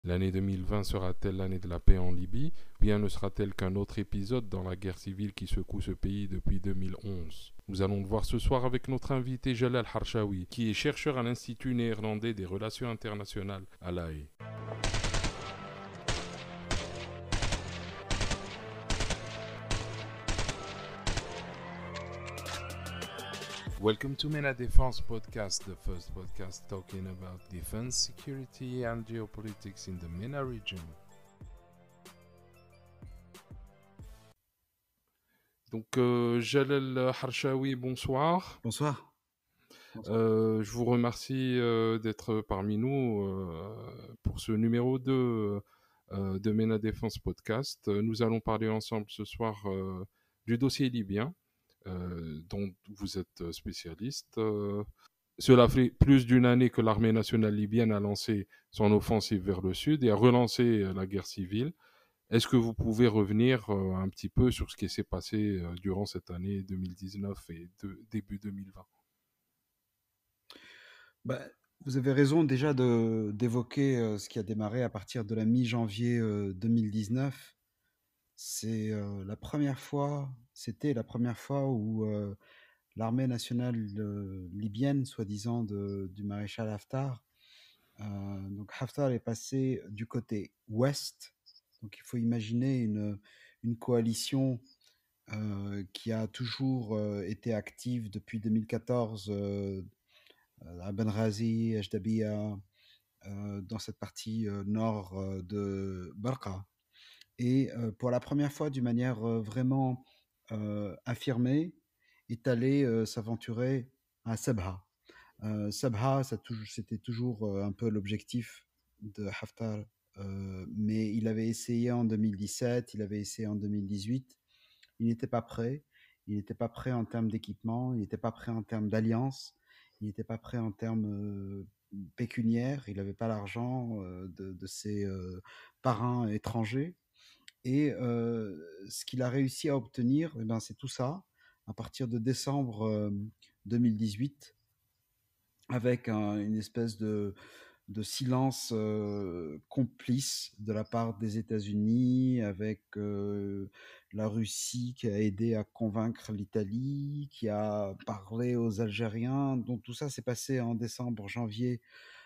L'année 2020 sera-t-elle l'année de la paix en Libye, ou bien ne sera-t-elle qu'un autre épisode dans la guerre civile qui secoue ce pays depuis 2011? Nous allons le voir ce soir avec notre invité Jalal Harshawi, qui est chercheur à l'Institut néerlandais des relations internationales à La Haye. Welcome to MENA Defense Podcast, the first podcast talking about defense, security and geopolitics in the MENA region. Donc, Jalal Harshawi, bonsoir. Bonsoir. Bonsoir. Je vous remercie d'être parmi nous pour ce numéro 2 de MENA Défense Podcast. Nous allons parler ensemble ce soir du dossier libyen, dont vous êtes spécialiste. Cela fait plus d'une année que l'armée nationale libyenne a lancé son offensive vers le sud et a relancé la guerre civile. Est-ce que vous pouvez revenir un petit peu sur ce qui s'est passé durant cette année 2019 et début 2020? Bah, vous avez raison déjà d'évoquer ce qui a démarré à partir de la mi-janvier 2019. C'était la première fois où l'armée nationale libyenne, soi-disant du maréchal Haftar, donc Haftar est passé du côté ouest. Donc il faut imaginer une coalition qui a toujours été active depuis 2014 à Benghazi, Ajdabiya, dans cette partie nord de Barqa. Et pour la première fois, d'une manière vraiment affirmée, est allé s'aventurer à Sabha. Sabha, c'était toujours un peu l'objectif de Haftar, mais il avait essayé en 2017, il avait essayé en 2018, il n'était pas prêt. Il n'était pas prêt en termes d'équipement, il n'était pas prêt en termes d'alliance, il n'était pas prêt en termes pécuniaires, il n'avait pas l'argent de ses parrains étrangers. Et ce qu'il a réussi à obtenir, eh ben, c'est tout ça, à partir de décembre 2018, avec une espèce de silence complice de la part des États-Unis, avec la Russie qui a aidé à convaincre l'Italie, qui a parlé aux Algériens. Donc tout ça s'est passé en décembre, janvier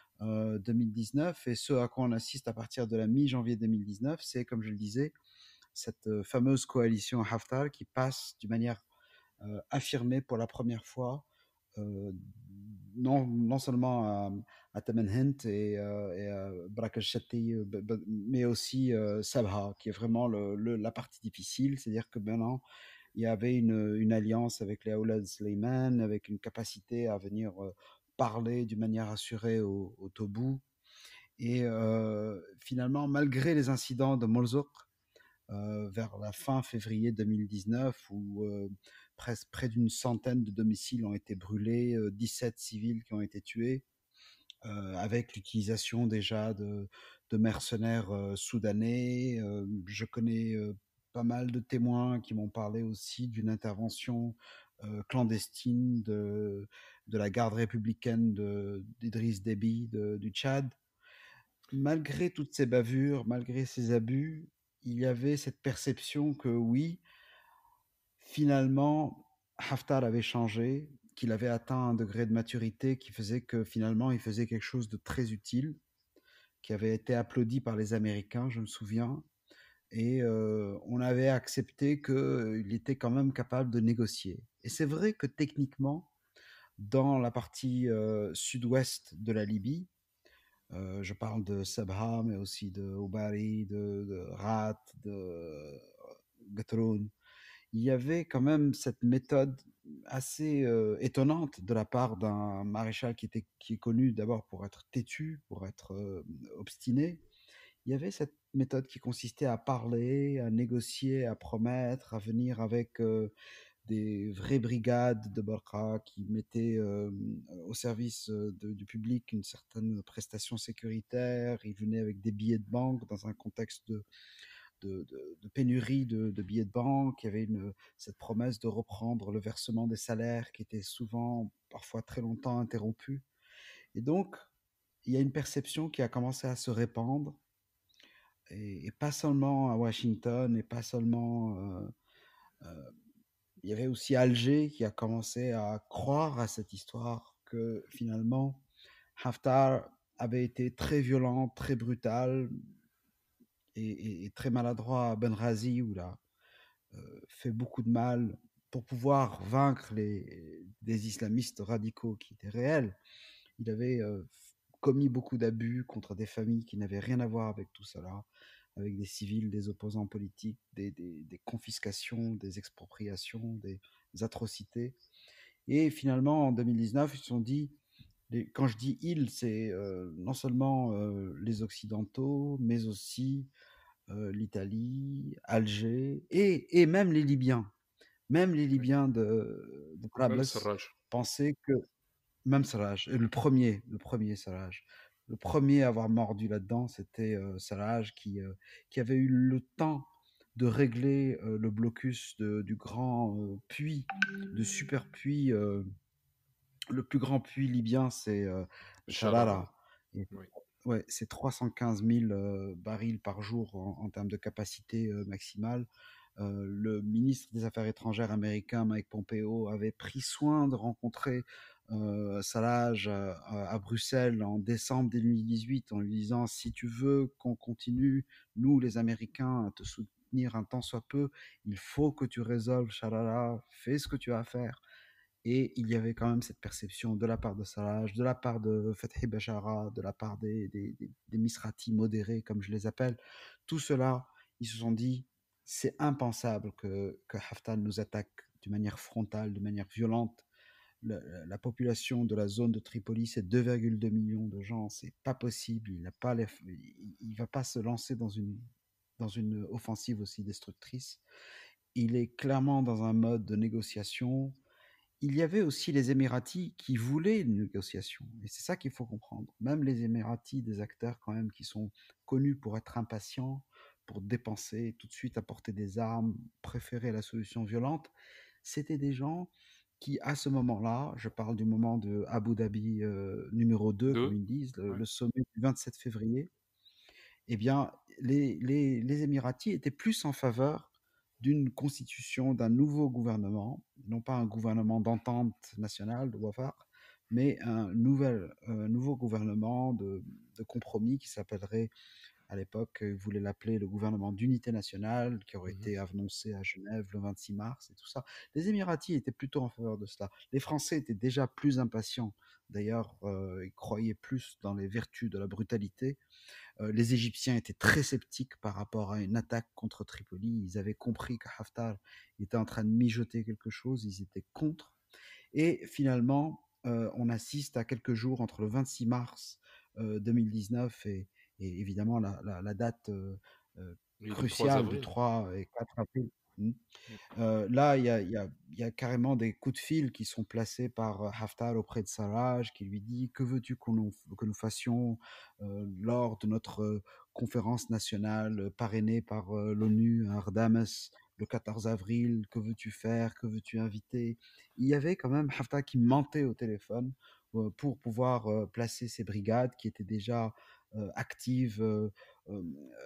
2019. Et ce à quoi on assiste à partir de la mi-janvier 2019, c'est, comme je le disais, cette fameuse coalition Haftar qui passe d'une manière affirmée pour la première fois, euh, non seulement à Tamanhent et à Brak el-Shatti, mais aussi Sabha, qui est vraiment la partie difficile. C'est-à-dire que maintenant, il y avait une alliance avec les Aoulad Sleiman, avec une capacité à venir parler d'une manière assurée au Tobruk. Et finalement, malgré les incidents de Morzouq, vers la fin février 2019, où presque près d'une centaine de domiciles ont été brûlés, 17 civils qui ont été tués, avec l'utilisation déjà de mercenaires soudanais. Je connais pas mal de témoins qui m'ont parlé aussi d'une intervention clandestine de la garde républicaine d'Idriss Déby du Tchad. Malgré toutes ces bavures, malgré ces abus, il y avait cette perception que oui, finalement, Haftar avait changé, qu'il avait atteint un degré de maturité qui faisait que finalement, il faisait quelque chose de très utile, qui avait été applaudi par les Américains, je me souviens, et on avait accepté qu'il était quand même capable de négocier. Et c'est vrai que techniquement, dans la partie sud-ouest de la Libye, je parle de Sabha, mais aussi de Obari, de Rat, de Gatroun. Il y avait quand même cette méthode assez étonnante de la part d'un maréchal qui est connu d'abord pour être têtu, pour être obstiné. Il y avait cette méthode qui consistait à parler, à négocier, à promettre, à venir avec des vraies brigades de Barqa qui mettaient au service du public une certaine prestation sécuritaire. Ils venaient avec des billets de banque dans un contexte de pénurie de billets de banque. Il y avait cette promesse de reprendre le versement des salaires qui était souvent, parfois très longtemps interrompu. Et donc, il y a une perception qui a commencé à se répandre et pas seulement à Washington, et pas seulement. Il y avait aussi Alger qui a commencé à croire à cette histoire que finalement Haftar avait été très violent, très brutal et très maladroit à Benghazi, où il a fait beaucoup de mal pour pouvoir vaincre des islamistes radicaux qui étaient réels. Il avait commis beaucoup d'abus contre des familles qui n'avaient rien à voir avec tout cela, avec des civils, des opposants politiques, des confiscations, des expropriations, des atrocités. Et finalement, en 2019, ils se sont dit, quand je dis ils, c'est non seulement les Occidentaux, mais aussi l'Italie, Alger, et même les Libyens. Même les Oui. Libyens de Même Trablus Sarraj. pensaient que, même Sarraj, le premier Sarraj, le premier à avoir mordu là-dedans, c'était Sarraj qui avait eu le temps de régler le blocus du grand puits, de super puits. Le plus grand puits libyen, c'est Sharara. Sharara. Et, Oui. ouais, c'est 315 000 barils par jour en termes de capacité maximale. Le ministre des Affaires étrangères américain, Mike Pompeo, avait pris soin de rencontrer Salage à Bruxelles en décembre 2018 en lui disant: si tu veux qu'on continue, nous les Américains, à te soutenir un tant soit peu, il faut que tu résolves Sharara, fais ce que tu as à faire. Et il y avait quand même cette perception de la part de Sarraj, de la part de Fethi Bashara, de la part des Misrati modérés, comme je les appelle. Tout cela, ils se sont dit, c'est impensable que Haftar nous attaque de manière frontale, de manière violente. La population de la zone de Tripoli, c'est 2,2 millions de gens. C'est pas possible. Il va pas se lancer dans une offensive aussi destructrice. Il est clairement dans un mode de négociation. Il y avait aussi les Émiratis qui voulaient une négociation. Et c'est ça qu'il faut comprendre. Même les Émiratis, des acteurs quand même qui sont connus pour être impatients, pour dépenser, tout de suite apporter des armes, préférer la solution violente, c'était des gens qui, à ce moment-là, je parle du moment de Abu Dhabi numéro 2, comme Deux. ils disent, le, Ouais. le sommet du 27 février, eh bien, les Émiratis étaient plus en faveur d'une constitution d'un nouveau gouvernement, non pas un gouvernement d'entente nationale de Wafar, mais un nouveau gouvernement de compromis qui s'appellerait, à l'époque, ils voulaient l'appeler le gouvernement d'unité nationale, qui aurait Mhm. été annoncé à Genève le 26 mars et tout ça. Les Émiratis étaient plutôt en faveur de cela. Les Français étaient déjà plus impatients. D'ailleurs, ils croyaient plus dans les vertus de la brutalité. Les Égyptiens étaient très sceptiques par rapport à une attaque contre Tripoli. Ils avaient compris que Haftar était en train de mijoter quelque chose. Ils étaient contre. Et finalement, on assiste à quelques jours entre le 26 mars 2019 et évidemment la date Et le 3 cruciale du avril. 3 et 4 avril. Mm. Là, il y a carrément des coups de fil qui sont placés par Haftar auprès de Sarraj, qui lui dit: que veux-tu que nous fassions lors de notre conférence nationale parrainée par l'ONU à Ardames le 14 avril? Que veux-tu faire? Que veux-tu inviter? Il y avait quand même Haftar qui mentait au téléphone pour pouvoir placer ses brigades qui étaient déjà actives euh,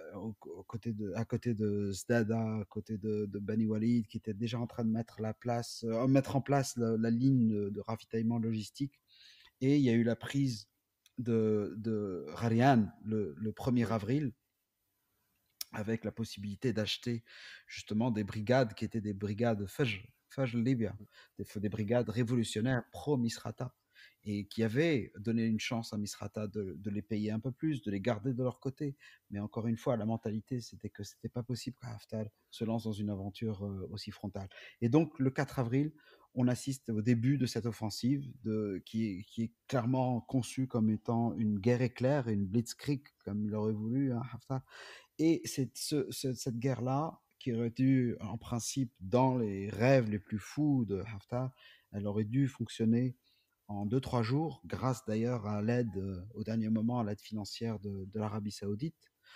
à côté de Zdada, à côté de Bani Walid, qui était déjà en train de mettre en place la ligne de ravitaillement logistique. Et il y a eu la prise de Rarian le 1er Oui. avril, avec la possibilité d'acheter justement des brigades qui étaient des brigades Fajr Libya, des brigades révolutionnaires pro-Misrata, et qui avaient donné une chance à Misrata de les payer un peu plus, de les garder de leur côté. Mais encore une fois, la mentalité, c'était que c'était pas possible que Haftar se lance dans une aventure aussi frontale. Et donc, le 4 avril, on assiste au début de cette offensive qui est clairement conçue comme étant une guerre éclair et une blitzkrieg, comme il aurait voulu, hein, Haftar. Et cette guerre-là, qui aurait dû, en principe, dans les rêves les plus fous de Haftar, elle aurait dû fonctionner en 2-3 jours, grâce d'ailleurs à l'aide, au dernier moment, à l'aide financière de l'Arabie Saoudite.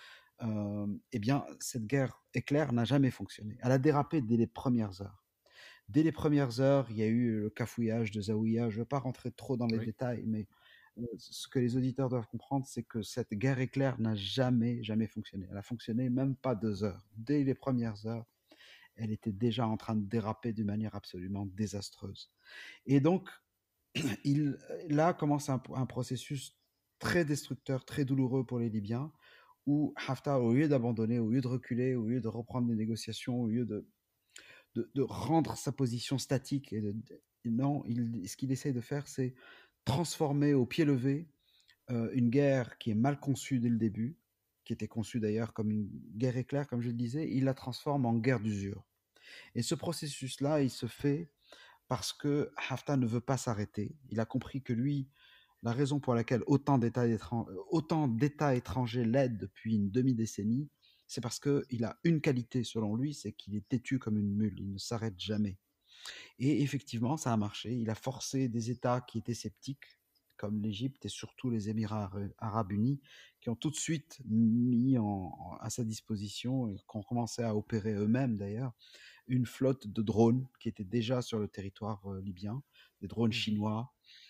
Eh bien, cette guerre éclair n'a jamais fonctionné. Elle a dérapé dès les premières heures. Dès les premières heures, il y a eu le cafouillage de Zawiya. Je ne veux pas rentrer trop dans les Oui. détails, mais ce que les auditeurs doivent comprendre, c'est que cette guerre éclair n'a jamais fonctionné. Elle a fonctionné même pas 2 heures. Dès les premières heures, elle était déjà en train de déraper d'une manière absolument désastreuse. Et donc, il, là commence un processus très destructeur, très douloureux pour les Libyens, où Haftar, au lieu d'abandonner, au lieu de reculer, au lieu de reprendre les négociations, au lieu de rendre sa position statique, non, ce qu'il essaie de faire, c'est transformer au pied levé une guerre qui est mal conçue dès le début, qui était conçue d'ailleurs comme une guerre éclair, comme je le disais, il la transforme en guerre d'usure. Et ce processus-là, il se fait parce que Haftar ne veut pas s'arrêter. Il a compris que lui, la raison pour laquelle autant d'États étrangers l'aident depuis une demi-décennie, c'est parce qu'il a une qualité selon lui, c'est qu'il est têtu comme une mule, il ne s'arrête jamais. Et effectivement, ça a marché. Il a forcé des États qui étaient sceptiques, comme l'Égypte et surtout les Émirats arabes unis, qui ont tout de suite mis à sa disposition, et qui ont commencé à opérer eux-mêmes d'ailleurs, une flotte de drones qui était déjà sur le territoire libyen, des drones Mhm. chinois.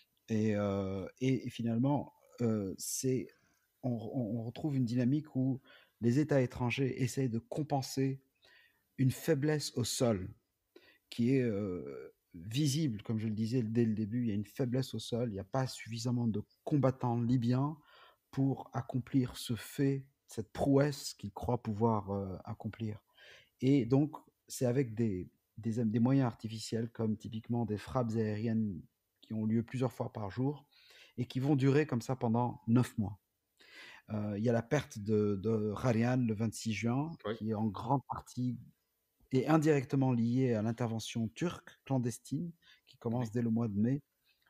Et finalement, c'est, on retrouve une dynamique où les États étrangers essayent de compenser une faiblesse au sol qui est visible, comme je le disais dès le début. Il y a une faiblesse au sol, il n'y a pas suffisamment de combattants libyens pour accomplir ce fait, cette prouesse qu'ils croient pouvoir accomplir. Et donc, c'est avec des moyens artificiels, comme typiquement des frappes aériennes qui ont lieu plusieurs fois par jour et qui vont durer comme ça pendant 9 mois. Il y a la perte de Rarian le 26 juin, Ouais. qui est en grande partie et indirectement liée à l'intervention turque clandestine, qui Oui. commence dès le mois de mai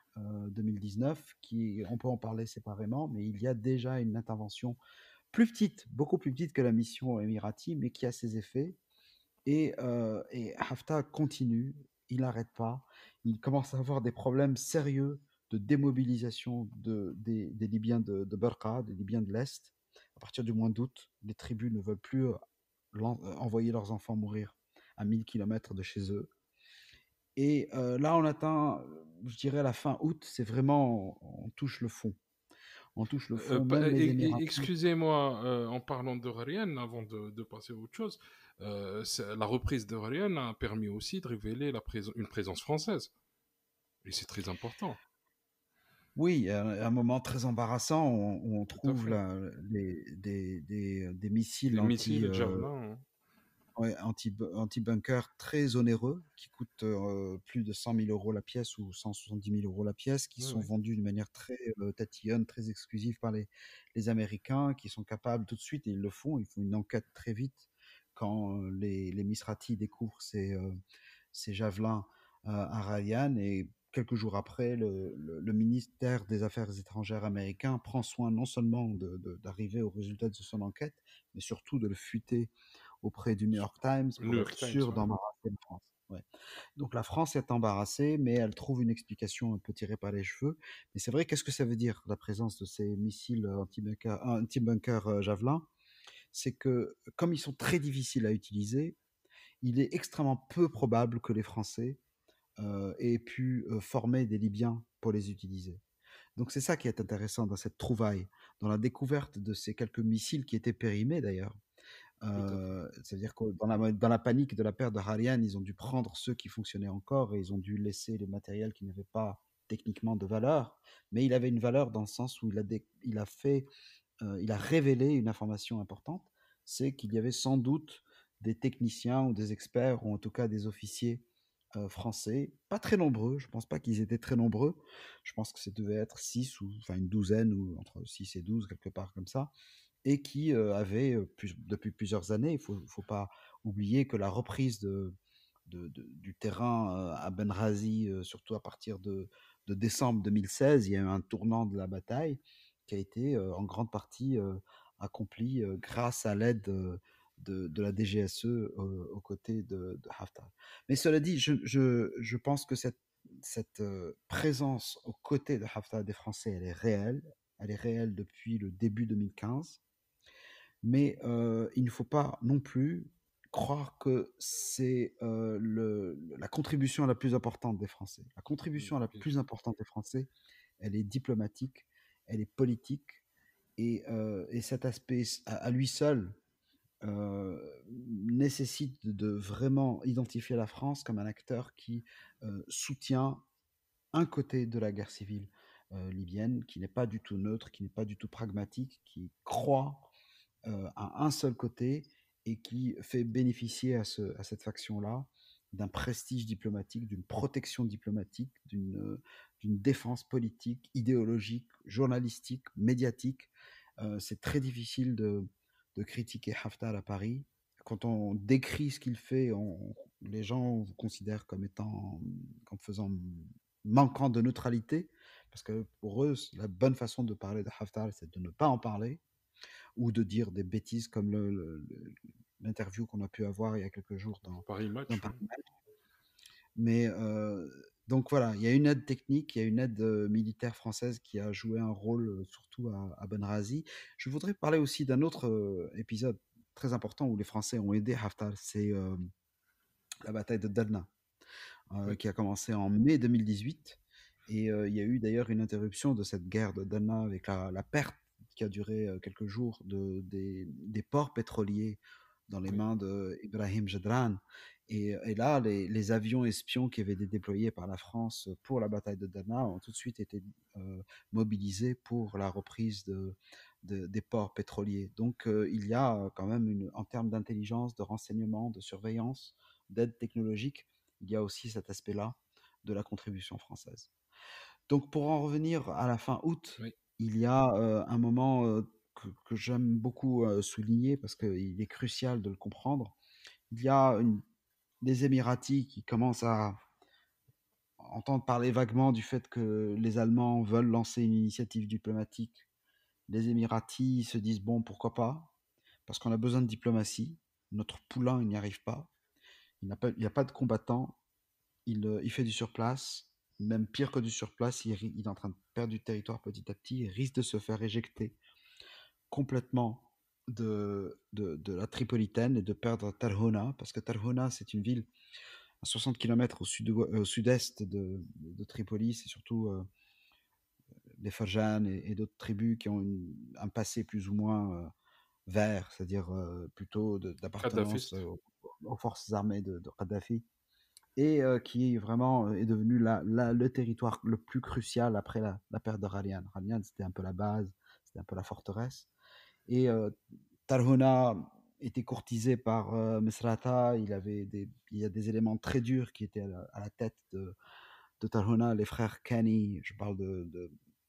2019, on peut en parler séparément, mais il y a déjà une intervention plus petite, beaucoup plus petite que la mission émirati, mais qui a ses effets. Et Haftar continue, il n'arrête pas. Il commence à avoir des problèmes sérieux de démobilisation des Libyens de Berqa, des Libyens de l'Est. À partir du mois d'août, les tribus ne veulent plus envoyer leurs enfants mourir à 1000 km de chez eux. Et là, on atteint, je dirais, la fin août, c'est vraiment, on touche le fond. On touche le fond, même les Émirats. Excusez-moi, en parlant de Ryan, avant de passer à autre chose, la reprise de Ryan a permis aussi de révéler une présence française. Et c'est très important. Oui, un moment très embarrassant où on Tout à trouve fait. des missiles Des missiles Javelin, hein. ouais, anti-bunker très onéreux qui coûtent plus de 100 000 euros la pièce ou 170 000 euros la pièce, qui Ouais, sont ouais. vendus d'une manière très tatillonne, très exclusive par les Américains, qui sont capables tout de suite, et ils le font, ils font une enquête très vite quand les Misrati découvrent ces javelins à Ryan. Et quelques jours après, le ministère des Affaires étrangères américain prend soin non seulement d'arriver au résultat de son enquête, mais surtout de le fuiter auprès du New York Times New pour être York Times, sûr ouais. d'embarrasser la France. Ouais. Donc la France est embarrassée, mais elle trouve une explication un peu tirée par les cheveux. Mais c'est vrai, qu'est-ce que ça veut dire, la présence de ces missiles anti-bunker Javelin? C'est que comme ils sont très difficiles à utiliser, il est extrêmement peu probable que les Français aient pu former des Libyens pour les utiliser. Donc c'est ça qui est intéressant dans cette trouvaille, dans la découverte de ces quelques missiles qui étaient périmés d'ailleurs. Tout à fait. C'est-à-dire que dans la panique de la perte de Harian, ils ont dû prendre ceux qui fonctionnaient encore et ils ont dû laisser les matériels qui n'avaient pas techniquement de valeur, mais il avait une valeur dans le sens où il a révélé une information importante, c'est qu'il y avait sans doute des techniciens ou des experts, ou en tout cas des officiers français, pas très nombreux, je ne pense pas qu'ils étaient très nombreux, je pense que ça devait être 6 ou enfin une douzaine, ou entre 6 et 12, quelque part comme ça, et qui avaient, depuis plusieurs années, il ne faut pas oublier que la reprise du terrain à Benghazi, surtout à partir de décembre 2016, il y a eu un tournant de la bataille qui a été en grande partie accompli grâce à l'aide de la DGSE aux côtés de Haftar. Mais cela dit, je pense que cette présence aux côtés de Haftar des Français, elle est réelle. Elle est réelle depuis le début 2015. Mais il ne faut pas non plus croire que c'est la contribution la plus importante des Français. La contribution la Bien plus sûr. importante des Français, elle est diplomatique, elle est politique, et cet aspect à lui seul euh, nécessite de vraiment identifier la France comme un acteur qui soutient un côté de la guerre civile libyenne, qui n'est pas du tout neutre, qui n'est pas du tout pragmatique, qui croit à un seul côté et qui fait bénéficier à cette faction-là d'un prestige diplomatique, d'une protection diplomatique, d'une défense politique, idéologique, journalistique, médiatique. C'est très difficile de critiquer Haftar à Paris. Quand on décrit ce qu'il fait, les gens vous considèrent comme faisant manquant de neutralité, parce que pour eux, la bonne façon de parler de Haftar, c'est de ne pas en parler, ou de dire des bêtises comme l'interview qu'on a pu avoir il y a quelques jours Paris dans Match, Paris ouais. Match. Mais donc voilà, il y a une aide technique, il y a une aide militaire française qui a joué un rôle surtout à Benghazi. Je voudrais parler aussi d'un autre épisode très important où les Français ont aidé Haftar, c'est la bataille de Dalna, Oui, qui a commencé en mai 2018. Et il y a eu d'ailleurs une interruption de cette guerre de Dalna avec la perte qui a duré quelques jours des ports pétroliers dans les oui. mains d'Ibrahim Jedran. Et là, les avions espions qui avaient été déployés par la France pour la bataille de Dalna ont tout de suite été mobilisés pour la reprise des ports pétroliers. Donc il y a quand même, en termes d'intelligence, de renseignement, de surveillance, d'aide technologique, il y a aussi cet aspect-là de la contribution française. Donc pour en revenir à la fin août, Oui. il y a un moment que j'aime beaucoup souligner parce qu'il est crucial de le comprendre. Il y a des Émiratis qui commencent à entendre parler vaguement du fait que les Allemands veulent lancer une initiative diplomatique. Les Émiratis se disent, bon, pourquoi pas, parce qu'on a besoin de diplomatie. Notre poulain, il n'y arrive pas. Il n'y a pas de combattants. Il fait du surplace, même pire que du surplace, il est en train de perdre du territoire petit à petit, il risque de se faire éjecter complètement de la Tripolitaine et de perdre Tarhona, parce que Tarhona, c'est une ville à 60 km au sud-est de Tripoli, c'est surtout les Farjan et d'autres tribus qui ont un passé plus ou moins vert, c'est-à-dire plutôt Kadhafi. d'appartenance aux forces armées de Kadhafi, et qui vraiment est devenu le territoire le plus crucial après la perte de Ralian. Ralian, c'était un peu la base, c'était un peu la forteresse. Et Tarhona était courtisé par Misrata. Il y a des éléments très durs qui étaient à la tête de Tarhona, les frères Kani, je parle de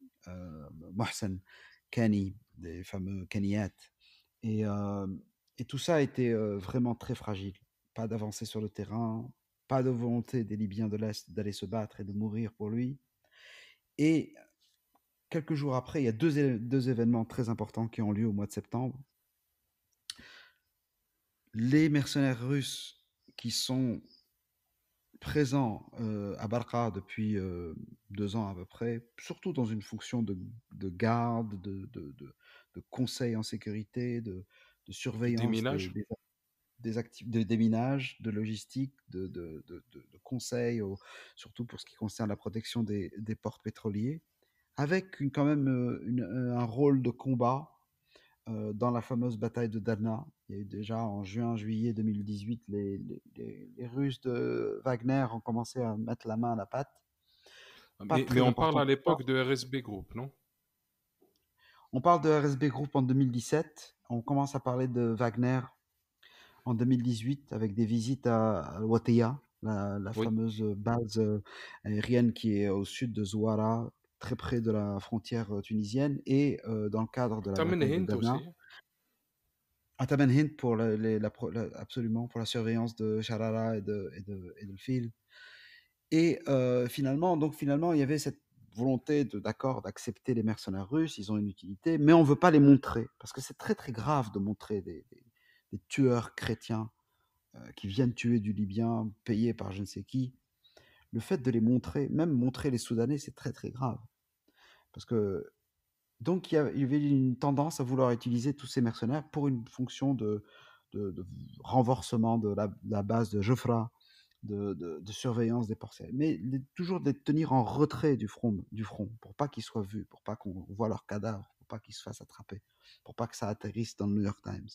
Mohsen Kani, des fameux Kaniyat. Et, euh, et tout ça a été vraiment très fragile. Pas d'avancée sur le terrain, pas de volonté des Libyens de l'Est d'aller se battre et de mourir pour lui. Et quelques jours après, il y a deux événements très importants qui ont lieu au mois de septembre. Les mercenaires russes qui sont présents à Barqa depuis 2 ans à peu près, surtout dans une fonction de garde, de conseil en sécurité, de Du surveillance déminage. de déminage, de logistique, de conseil, surtout pour ce qui concerne la protection des ports pétroliers, avec quand même un rôle de combat dans la fameuse bataille de Dalna. Il y a eu déjà en juin-juillet 2018, les Russes de Wagner ont commencé à mettre la main à la pâte. Pas Mais très on parle important à pour ça. l'époque de RSB Group, non? On parle de RSB Group en 2017. On commence à parler de Wagner en 2018 avec des visites à Ouattia, la Oui. fameuse base aérienne qui est au sud de Zouara, très près de la frontière tunisienne, et dans le cadre de la Tamen bataille de Hint Derna, aussi. à Taman Hind pour absolument pour la surveillance de Sharara et de Fil. Et finalement, il y avait cette volonté d'accord d'accepter les mercenaires russes, ils ont une utilité, mais on ne veut pas les montrer, parce que c'est très très grave de montrer des tueurs chrétiens qui viennent tuer du Libyen, payés par je ne sais qui. Le fait de les montrer, même montrer les Soudanais, c'est très très grave. Parce que donc il y avait une tendance à vouloir utiliser tous ces mercenaires pour une fonction de renforcement de la base de Jofra de surveillance des ports, mais toujours de les tenir en retrait du front, pour pas qu'ils soient vus, pour pas qu'on voit leurs cadavres, pour pas qu'ils se fassent attraper, pour pas que ça atterrisse dans le New York Times.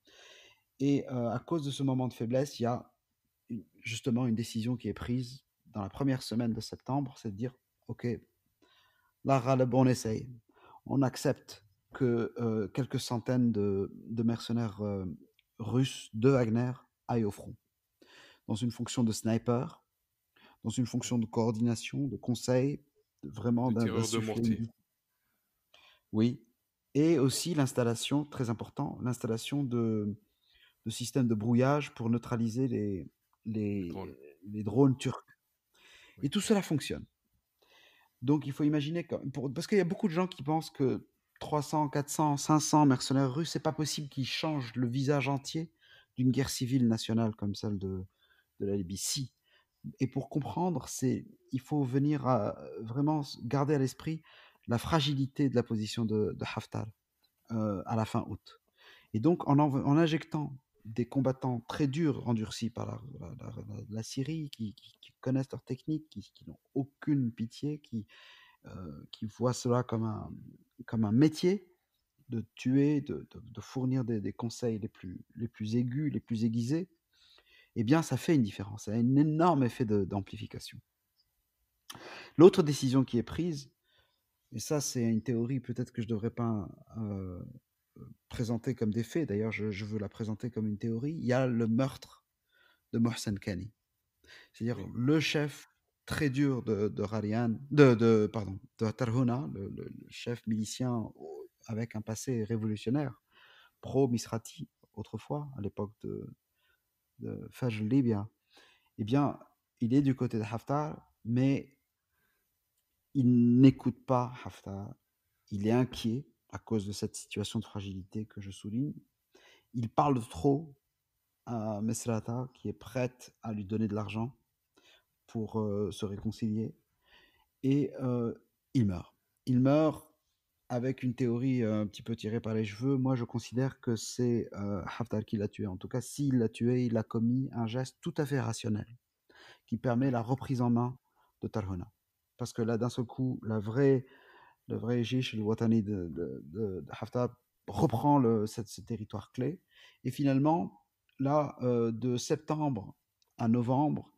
Et à cause de ce moment de faiblesse, il y a justement une décision qui est prise dans la première semaine de septembre, c'est de dire, OK, là, ras le bon essaye. On accepte que quelques centaines de mercenaires russes de Wagner aillent au front, dans une fonction de sniper, dans une fonction de coordination, de conseil, vraiment de tireurs de d'insuffler mortier. Oui. Et aussi l'installation, très important, l'installation de systèmes de brouillage pour neutraliser Les drones. les drones turcs. Oui. Et tout cela fonctionne. Donc il faut imaginer, parce qu'il y a beaucoup de gens qui pensent que 300, 400, 500 mercenaires russes, c'est pas possible qu'ils changent le visage entier d'une guerre civile nationale comme celle de la Libye. Si. Et pour comprendre, il faut venir vraiment garder à l'esprit la fragilité de la position de Haftar à la fin août. Et donc en injectant des combattants très durs, endurcis par la Syrie, qui connaissent leur technique, qui n'ont aucune pitié, qui voient cela comme un métier de tuer, de fournir des conseils les plus aigus, les plus aiguisés, eh bien, ça fait une différence. Ça a un énorme effet d'amplification. L'autre décision qui est prise, et ça, c'est une théorie peut-être que je ne devrais pas présenter comme des faits, d'ailleurs, je veux la présenter comme une théorie, il y a le meurtre de Mohsen Kani. C'est-à-dire Oui. le chef très dur de Rarian, pardon, de Tarhuna, le chef milicien avec un passé révolutionnaire, pro-Misrati, autrefois, à l'époque de Fajr Libya, eh bien, il est du côté de Haftar, mais il n'écoute pas Haftar. Il est inquiet à cause de cette situation de fragilité que je souligne. Il parle trop à Mesrata, qui est prête à lui donner de l'argent pour se réconcilier. Et il meurt. Il meurt avec une théorie un petit peu tirée par les cheveux. Moi, je considère que c'est Haftar qui l'a tué. En tout cas, s'il l'a tué, il a commis un geste tout à fait rationnel qui permet la reprise en main de Tarhuna. Parce que là, d'un seul coup, le vrai Jish, le Watani de Haftar reprend ce territoire clé. Et finalement, là, de septembre à novembre,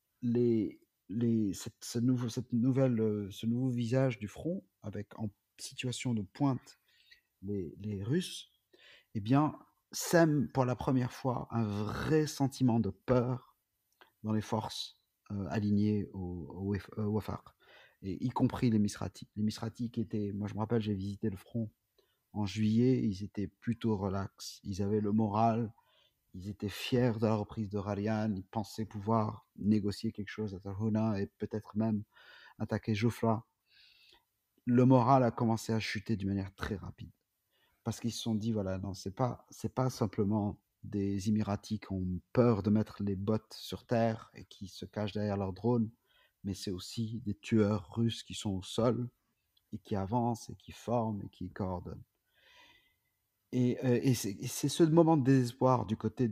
ce nouveau visage du front, avec en situation de pointe les Russes, eh bien, sème pour la première fois un vrai sentiment de peur dans les forces alignées au Wafaq, et y compris les Misrati. Les Misrati qui étaient, moi je me rappelle, j'ai visité le front en juillet, ils étaient plutôt relax, ils avaient le moral, ils étaient fiers de la reprise de Rarian, ils pensaient pouvoir négocier quelque chose à Tarhuna et peut-être même attaquer Jufra. Le moral a commencé à chuter d'une manière très rapide parce qu'ils se sont dit voilà, non, c'est pas simplement des Émiratis qui ont peur de mettre les bottes sur terre et qui se cachent derrière leurs drones, mais c'est aussi des tueurs russes qui sont au sol et qui avancent et qui forment et qui coordonnent. Et c'est ce moment de désespoir du côté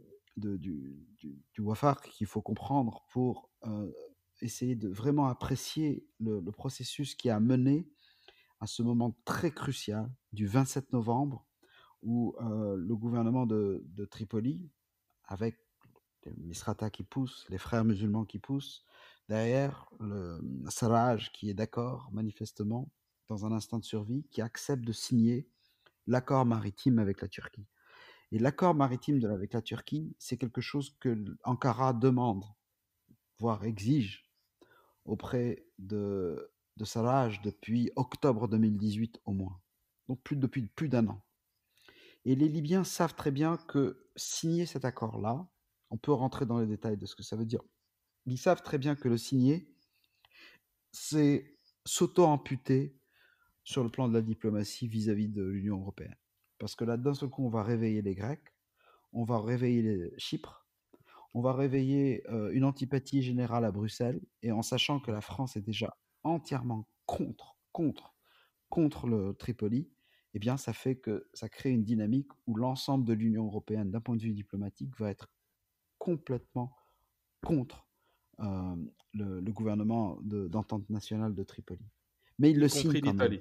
du Wafaq qu'il faut comprendre pour essayer de vraiment apprécier le processus qui a mené à ce moment très crucial du 27 novembre où le gouvernement de Tripoli, avec les Misrata qui poussent, les frères musulmans qui poussent, derrière le Sarraj qui est d'accord manifestement dans un instinct de survie, qui accepte de signer l'accord maritime avec la Turquie. Et l'accord maritime avec la Turquie, c'est quelque chose que Ankara demande, voire exige, auprès de Sarraj depuis octobre 2018 au moins. Donc depuis plus d'un an. Et les Libyens savent très bien que signer cet accord-là, on peut rentrer dans les détails de ce que ça veut dire, ils savent très bien que le signer, c'est s'auto-amputer sur le plan de la diplomatie vis-à-vis de l'Union européenne. Parce que là, d'un seul coup, on va réveiller les Grecs, on va réveiller Chypre, on va réveiller une antipathie générale à Bruxelles, et en sachant que la France est déjà entièrement contre le Tripoli, eh bien, ça fait que ça crée une dynamique où l'ensemble de l'Union européenne, d'un point de vue diplomatique, va être complètement contre euh, le gouvernement d'entente nationale de Tripoli. Mais il Y le signe compris quand même, l'Italie.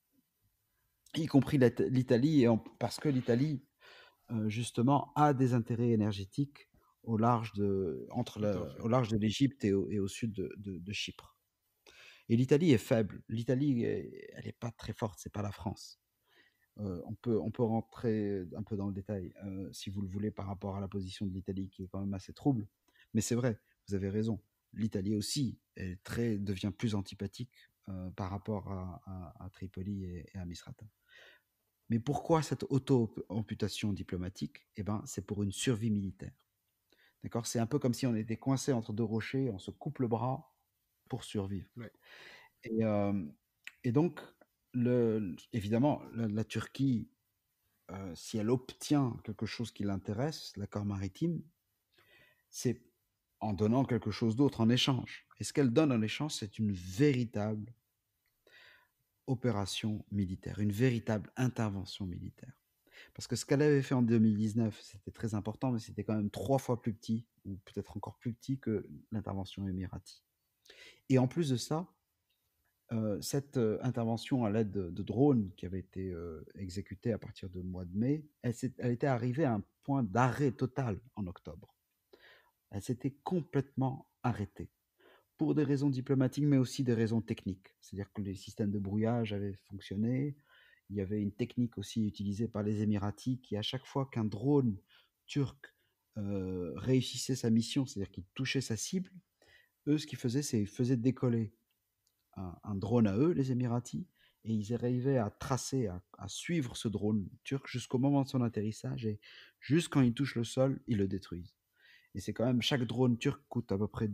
y compris l'Italie, parce que l'Italie, justement, a des intérêts énergétiques au large Tout à fait. au large de l'Égypte et au sud de Chypre. Et l'Italie est faible. L'Italie, elle n'est pas très forte, c'est pas la France. On peut rentrer un peu dans le détail, si vous le voulez, par rapport à la position de l'Italie, qui est quand même assez trouble. Mais c'est vrai, vous avez raison. L'Italie aussi devient plus antipathique par rapport à Tripoli et à Misrata. Mais pourquoi cette auto-amputation diplomatique? Eh ben, c'est pour une survie militaire. D'accord? C'est un peu comme si on était coincé entre deux rochers, on se coupe le bras pour survivre. Ouais. Et, euh, et donc, évidemment, la Turquie, si elle obtient quelque chose qui l'intéresse, l'accord maritime, c'est en donnant quelque chose d'autre en échange. Et ce qu'elle donne en échange, c'est une véritable opération militaire, une véritable intervention militaire. Parce que ce qu'elle avait fait en 2019, c'était très important, mais c'était quand même 3 fois plus petit, ou peut-être encore plus petit que l'intervention émirati. Et en plus de ça, cette intervention à l'aide de drones qui avait été exécutée à partir du mois de mai, elle était arrivée à un point d'arrêt total en octobre. Elle s'était complètement arrêtée pour des raisons diplomatiques, mais aussi des raisons techniques. C'est-à-dire que les systèmes de brouillage avaient fonctionné. Il y avait une technique aussi utilisée par les Émiratis qui, à chaque fois qu'un drone turc réussissait sa mission, c'est-à-dire qu'il touchait sa cible, eux, ce qu'ils faisaient, c'est qu'ils faisaient décoller un drone à eux, les Émiratis, et ils arrivaient à tracer, à suivre ce drone turc jusqu'au moment de son atterrissage, et juste quand il touche le sol, ils le détruisent. Et c'est quand même, chaque drone turc coûte à peu près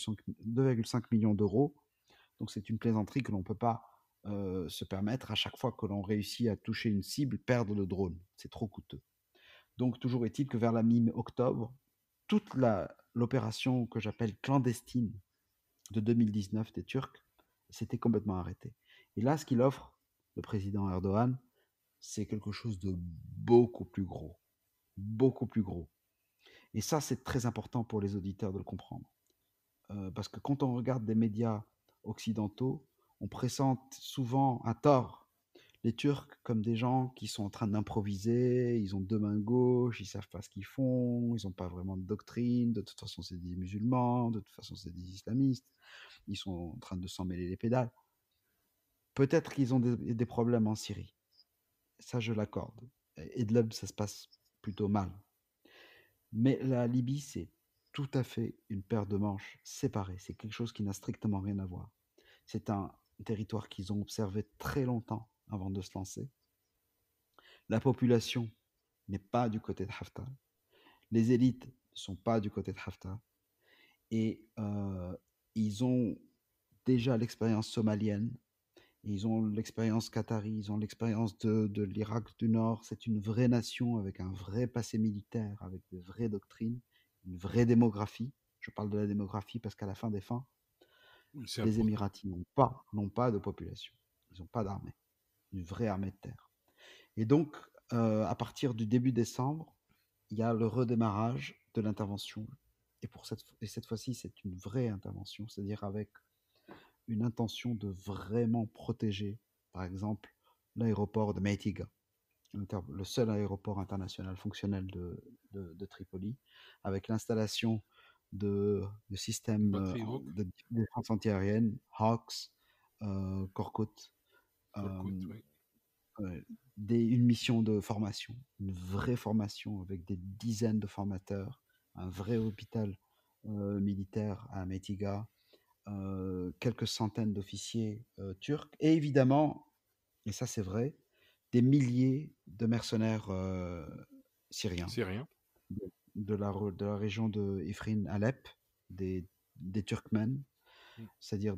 2,5 millions d'euros, donc c'est une plaisanterie que l'on ne peut pas se permettre à chaque fois que l'on réussit à toucher une cible, perdre le drone. C'est trop coûteux. Donc toujours est-il que vers la mi-octobre, toute l'opération que j'appelle clandestine de 2019 des Turcs s'était complètement arrêtée. Et là, ce qu'il offre, le président Erdogan, c'est quelque chose de beaucoup plus gros. Beaucoup plus gros. Et ça, c'est très important pour les auditeurs de le comprendre. Parce que quand on regarde des médias occidentaux, on présente souvent à tort les Turcs comme des gens qui sont en train d'improviser, ils ont deux mains gauches, ils savent pas ce qu'ils font, ils n'ont pas vraiment de doctrine, de toute façon c'est des musulmans, de toute façon c'est des islamistes, ils sont en train de s'en mêler les pédales. Peut-être qu'ils ont des problèmes en Syrie, ça je l'accorde. Idlib, ça se passe plutôt mal. Mais la Libye, c'est tout à fait une paire de manches séparées, c'est quelque chose qui n'a strictement rien à voir. C'est un territoire qu'ils ont observé très longtemps avant de se lancer. La population n'est pas du côté de Haftar. Les élites ne sont pas du côté de Haftar. Et ils ont déjà l'expérience somalienne, ils ont l'expérience qatari, ils ont l'expérience de l'Irak du Nord. C'est une vraie nation avec un vrai passé militaire, avec des vraies doctrines, une vraie démographie. Je parle de la démographie parce qu'à la fin des fins, Oui, c'est les important. Émiratis n'ont pas de population. Ils n'ont pas d'armée, une vraie armée de terre. Et donc, à partir du début décembre, il y a le redémarrage de l'intervention. Et cette fois-ci, c'est une vraie intervention, c'est-à-dire avec une intention de vraiment protéger, par exemple, l'aéroport de Meitiga, le seul aéroport international fonctionnel de Tripoli, avec l'installation de systèmes Batterie Hawk, de défense antiaérienne, Hawks, Korkut, euh, Korkut, oui. une mission de formation, une vraie formation avec des dizaines de formateurs, un vrai hôpital militaire à Metiga, quelques centaines d'officiers turcs, et évidemment, et ça c'est vrai, des milliers de mercenaires syriens Syrien. de la région de Ifrin Alep, des Turkmènes, Mm. c'est-à-dire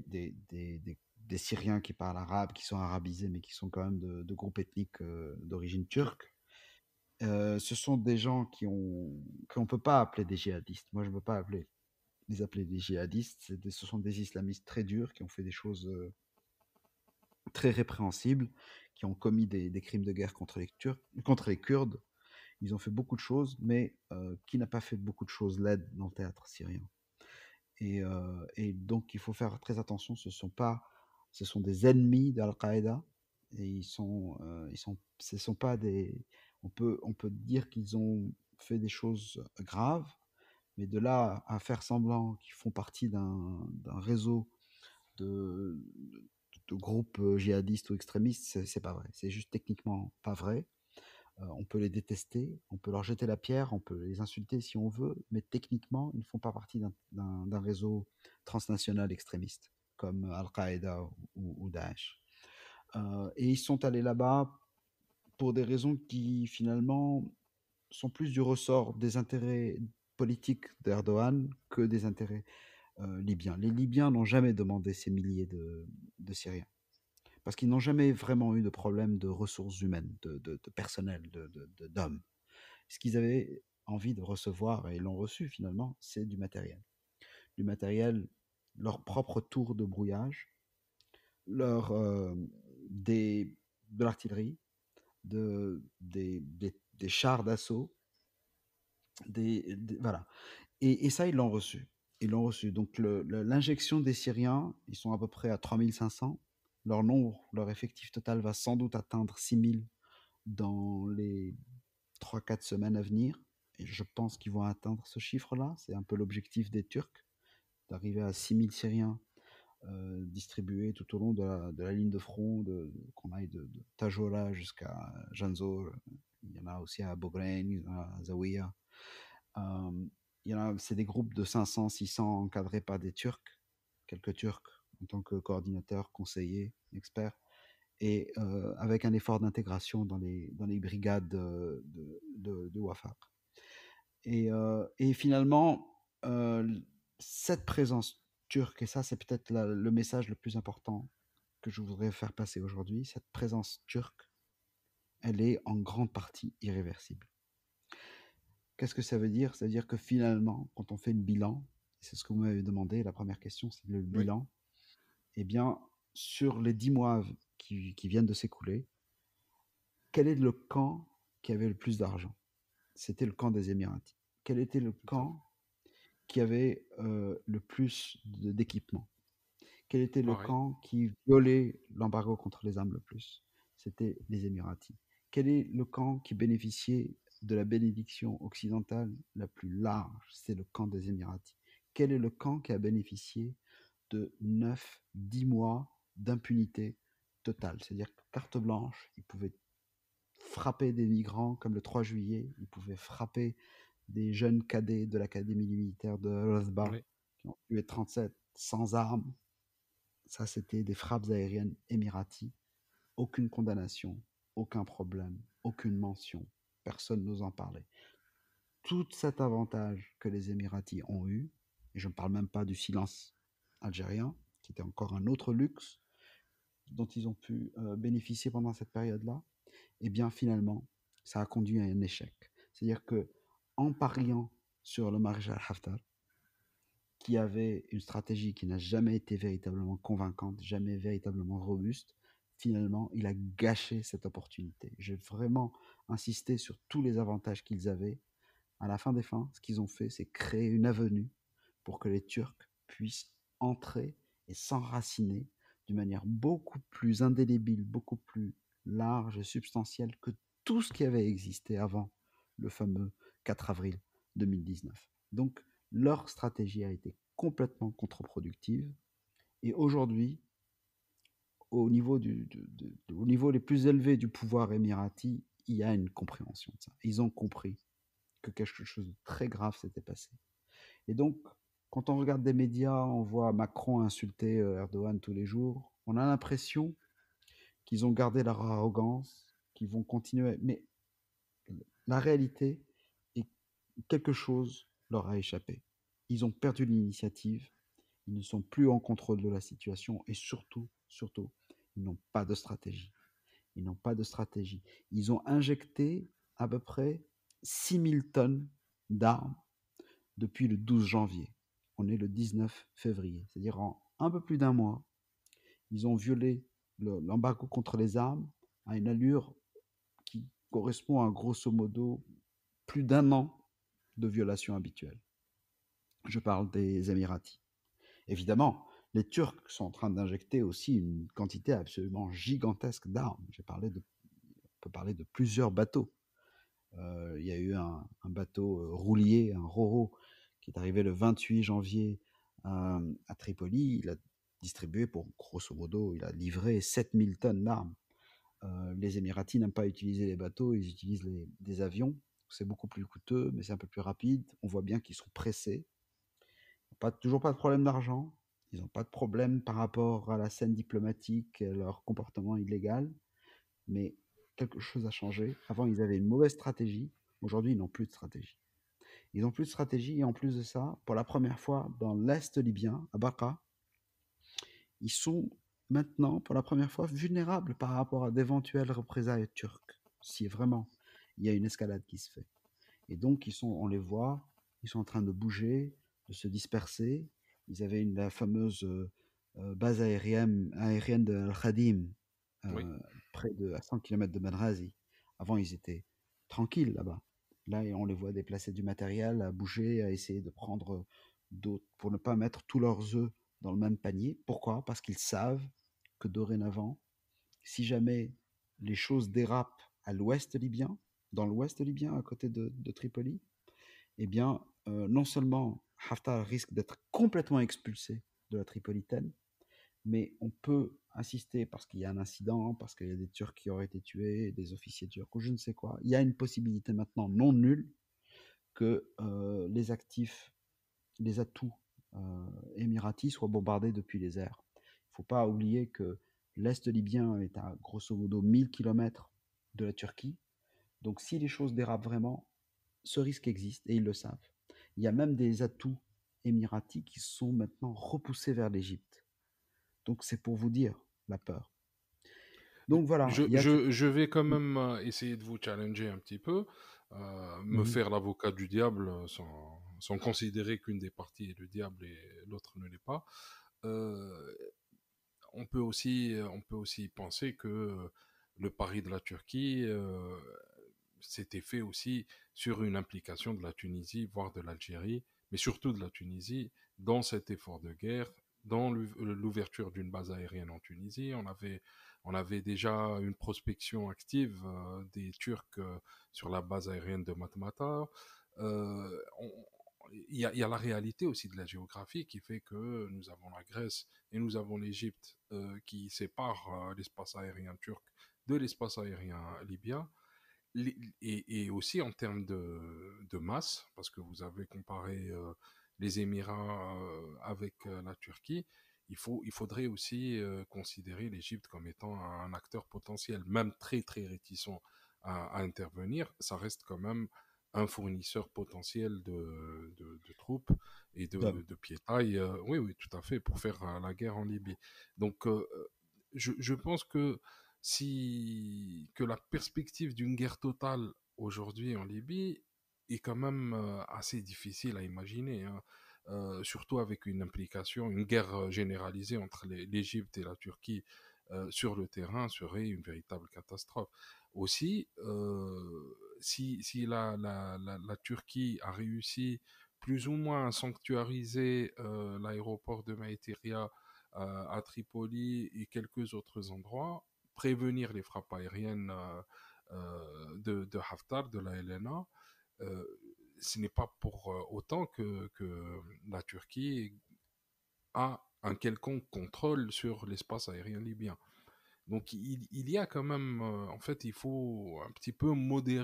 des Syriens qui parlent arabe, qui sont arabisés, mais qui sont quand même de groupes ethniques d'origine Turc. turque. Ce sont des gens qu'on ne peut pas appeler des djihadistes. Moi, je ne peux pas les appeler des djihadistes. Ce sont des islamistes très durs qui ont fait des choses très répréhensibles, qui ont commis des crimes de guerre contre les Turcs, contre les Kurdes. Ils ont fait beaucoup de choses, mais qui n'a pas fait beaucoup de choses laides dans le théâtre syrien. Et donc, il faut faire très attention. Ce sont des ennemis d'Al-Qaïda. Et ce sont pas des. On peut dire qu'ils ont fait des choses graves, mais de là à faire semblant qu'ils font partie d'un réseau de, de groupes djihadistes ou extrémistes, c'est pas vrai. C'est juste techniquement pas vrai. On peut les détester, on peut leur jeter la pierre, on peut les insulter si on veut, mais techniquement, ils ne font pas partie d'un réseau transnational extrémiste comme Al-Qaïda ou Daesh. Et ils sont allés là-bas pour des raisons qui finalement sont plus du ressort des intérêts politiques d'Erdogan que des intérêts libyens. Les Libyens n'ont jamais demandé ces milliers de Syriens parce qu'ils n'ont jamais vraiment eu de problème de ressources humaines, de personnel, d'hommes. Ce qu'ils avaient envie de recevoir, et ils l'ont reçu finalement, c'est du matériel. Du matériel, leur propre tour de brouillage, leur, de l'artillerie, des chars d'assaut, voilà. Et ça, ils l'ont reçu. Ils l'ont reçu. Donc l'injection des Syriens, ils sont à peu près à 3500. Leur nombre, leur effectif total va sans doute atteindre 6000 dans les 3-4 semaines à venir. Et je pense qu'ils vont atteindre ce chiffre-là. C'est un peu l'objectif des Turcs, d'arriver à 6000 Syriens distribués tout au long de la ligne de front, qu'on aille de Tajola jusqu'à Janzo. Il y en a aussi à Bogren, à Zawiya. C'est des groupes de 500, 600 encadrés par des Turcs, quelques Turcs en tant que coordinateurs, conseillers, experts, et avec un effort d'intégration dans les brigades de Wafaq. Et finalement, cette présence turque, et ça c'est peut-être le message le plus important que je voudrais faire passer aujourd'hui, cette présence turque, elle est en grande partie irréversible. Qu'est-ce que ça veut dire? Ça veut dire que finalement, quand on fait le bilan, c'est ce que vous m'avez demandé, la première question, c'est le Oui. bilan, eh bien, sur les 10 mois qui viennent de s'écouler, quel est le camp qui avait le plus d'argent? C'était le camp des Émiratis. Quel était le Tout à fait. camp qui avait le plus d'équipement? Quel était le Pareil. camp qui violait l'embargo contre les armes le plus? C'était les Émiratis. Quel est le camp qui bénéficiait de la bénédiction occidentale la plus large? C'est le camp des Émiratis. Quel est le camp qui a bénéficié de 9-10 mois d'impunité totale? C'est-à-dire carte blanche, ils pouvaient frapper des migrants comme le 3 juillet, ils pouvaient frapper des jeunes cadets de l'académie militaire de Rothbard Oui. qui ont tué 37 sans armes. Ça, c'était des frappes aériennes émiraties. Aucune condamnation, aucun problème, aucune mention. Personne n'ose en parler. Tout cet avantage que les Émiratis ont eu, et je ne parle même pas du silence algérien, qui était encore un autre luxe dont ils ont pu bénéficier pendant cette période-là, et bien finalement, ça a conduit à un échec. C'est-à-dire que en pariant sur le maréchal Haftar, qui avait une stratégie qui n'a jamais été véritablement convaincante, jamais véritablement robuste, finalement, il a gâché cette opportunité. J'ai vraiment insisté sur tous les avantages qu'ils avaient. À la fin des fins, ce qu'ils ont fait, c'est créer une avenue pour que les Turcs puissent entrer et s'enraciner d'une manière beaucoup plus indélébile, beaucoup plus large et substantielle que tout ce qui avait existé avant le fameux 4 avril 2019. Donc, leur stratégie a été complètement contre-productive. Et aujourd'hui, au niveau les plus élevés du pouvoir émirati, il y a une compréhension de ça. Ils ont compris que quelque chose de très grave s'était passé. Et donc, quand on regarde des médias, on voit Macron insulter Erdogan tous les jours, on a l'impression qu'ils ont gardé leur arrogance, qu'ils vont continuer. Mais la réalité est que quelque chose leur a échappé. Ils ont perdu l'initiative, ils ne sont plus en contrôle de la situation et surtout, surtout, ils n'ont pas de stratégie. Ils n'ont pas de stratégie. Ils ont injecté à peu près 6000 tonnes d'armes depuis le 12 janvier. On est le 19 février, c'est-à-dire en un peu plus d'un mois, ils ont violé l'embargo contre les armes à une allure qui correspond à grosso modo plus d'un an de violation habituelle. Je parle des Émiratis. Évidemment, les Turcs sont en train d'injecter aussi une quantité absolument gigantesque d'armes. On peut parler de plusieurs bateaux. Il y a eu un bateau roulier, un Roro, qui est arrivé le 28 janvier à Tripoli. Il a distribué pour, grosso modo, il a livré 7000 tonnes d'armes. Les Émiratis n'aiment pas utiliser les bateaux, ils utilisent des avions. C'est beaucoup plus coûteux, mais c'est un peu plus rapide. On voit bien qu'ils sont pressés. Toujours pas de problème d'argent. Ils n'ont pas de problème par rapport à la scène diplomatique, leur comportement illégal. Mais quelque chose a changé. Avant, ils avaient une mauvaise stratégie. Aujourd'hui, ils n'ont plus de stratégie. Ils n'ont plus de stratégie et en plus de ça, pour la première fois dans l'Est libyen, à Baqa, ils sont maintenant, pour la première fois, vulnérables par rapport à d'éventuelles représailles turques, si vraiment il y a une escalade qui se fait. Et donc, on les voit, ils sont en train de bouger, de se disperser. Ils avaient la fameuse base aérienne de Al-Khadim, Oui. à 100 km de Benghazi. Avant, ils étaient tranquilles là-bas. Là, on les voit déplacer du matériel, à bouger, à essayer de prendre d'autres, pour ne pas mettre tous leurs œufs dans le même panier. Pourquoi? Parce qu'ils savent que dorénavant, si jamais les choses dérapent à l'ouest libyen, dans l'ouest libyen, à côté de Tripoli, eh bien, non seulement Haftar risque d'être complètement expulsé de la Tripolitaine, mais on peut insister parce qu'il y a un incident, parce qu'il y a des Turcs qui auraient été tués, des officiers turcs ou je ne sais quoi. Il y a une possibilité maintenant non nulle que les actifs, les atouts émiratis soient bombardés depuis les airs. Il ne faut pas oublier que l'Est libyen est à grosso modo 1000 km de la Turquie. Donc si les choses dérapent vraiment, ce risque existe et ils le savent. Il y a même des atouts émiratis qui sont maintenant repoussés vers l'Égypte. Donc c'est pour vous dire la peur. Donc voilà, il y a tout. Je vais quand même essayer de vous challenger un petit peu, me Mhm. faire l'avocat du diable sans considérer qu'une des parties est le diable et l'autre ne l'est pas. Euh, on peut aussi penser que le pari de la Turquie s'était fait aussi sur une implication de la Tunisie, voire de l'Algérie, mais surtout de la Tunisie, dans cet effort de guerre, dans l'ouverture d'une base aérienne en Tunisie. On avait déjà une prospection active des Turcs sur la base aérienne de Matmata. Euh, on- il y a la réalité aussi de la géographie qui fait que nous avons la Grèce et nous avons l'Égypte qui séparent l'espace aérien turc de l'espace aérien libyen. Et aussi en termes de masse, parce que vous avez comparé les Émirats avec la Turquie, il faudrait aussi considérer l'Égypte comme étant un acteur potentiel, même très très réticent à intervenir. Ça reste quand même un fournisseur potentiel de troupes et D'hommes. de piétail, oui, oui, tout à fait, pour faire la guerre en Libye. Donc, je pense que la perspective d'une guerre totale aujourd'hui en Libye est quand même assez difficile à imaginer, hein. Surtout avec une implication, une guerre généralisée entre l'Égypte et la Turquie sur le terrain serait une véritable catastrophe. Aussi, si la Turquie a réussi plus ou moins à sanctuariser l'aéroport de Maïteria à Tripoli et quelques autres endroits, prévenir les frappes aériennes de Haftar, de la LNA, euh, ce n'est pas pour autant que la Turquie a un quelconque contrôle sur l'espace aérien libyen. Donc il y a quand même, en fait, il faut un petit peu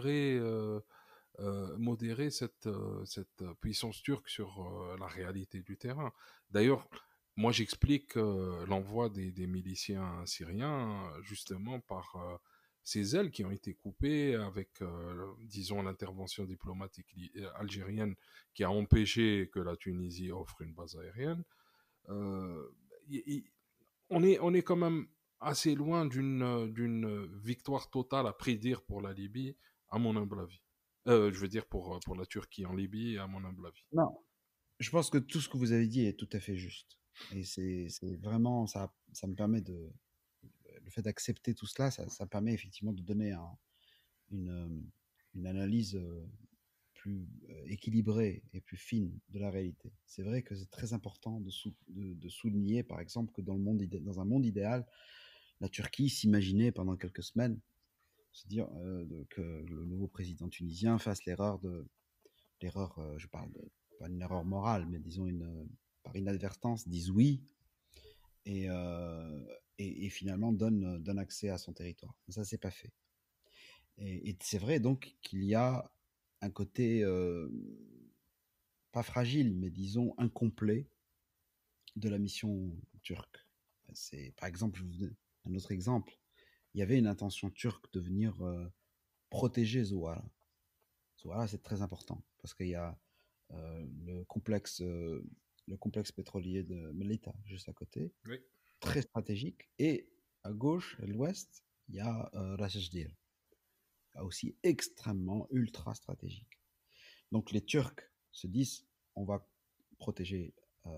modérer cette puissance turque sur la réalité du terrain. D'ailleurs, moi j'explique l'envoi des miliciens syriens justement par ces ailes qui ont été coupées avec, disons, l'intervention diplomatique algérienne qui a empêché que la Tunisie offre une base aérienne. Euh, on est quand même assez loin d'une victoire totale à prédire pour la Libye, à mon humble avis. Je veux dire pour la Turquie en Libye, à mon humble avis. Non, je pense que tout ce que vous avez dit est tout à fait juste. Et c'est vraiment, ça me permet le fait d'accepter tout cela, ça permet effectivement de donner une, une analyse plus équilibrée et plus fine de la réalité. C'est vrai que c'est très important de souligner, par exemple, que dans un monde idéal, la Turquie s'imaginait pendant quelques semaines se dire que le nouveau président tunisien fasse l'erreur, je parle pas une erreur morale, mais disons par inadvertance, dise oui et, euh, et finalement donne accès à son territoire. Ça, c'est pas fait. Et c'est vrai donc qu'il y a un côté pas fragile, mais disons incomplet de la mission turque. C'est, par exemple, je vous donne un autre exemple. Il y avait une intention turque de venir protéger Zouara. Zouara, c'est très important parce qu'il y a euh, le, complexe, euh, le complexe pétrolier de Melita juste à côté, Oui. très stratégique. Et à gauche, à l'ouest, il y a Ras Jdir, aussi extrêmement ultra stratégique. Donc les Turcs se disent on va protéger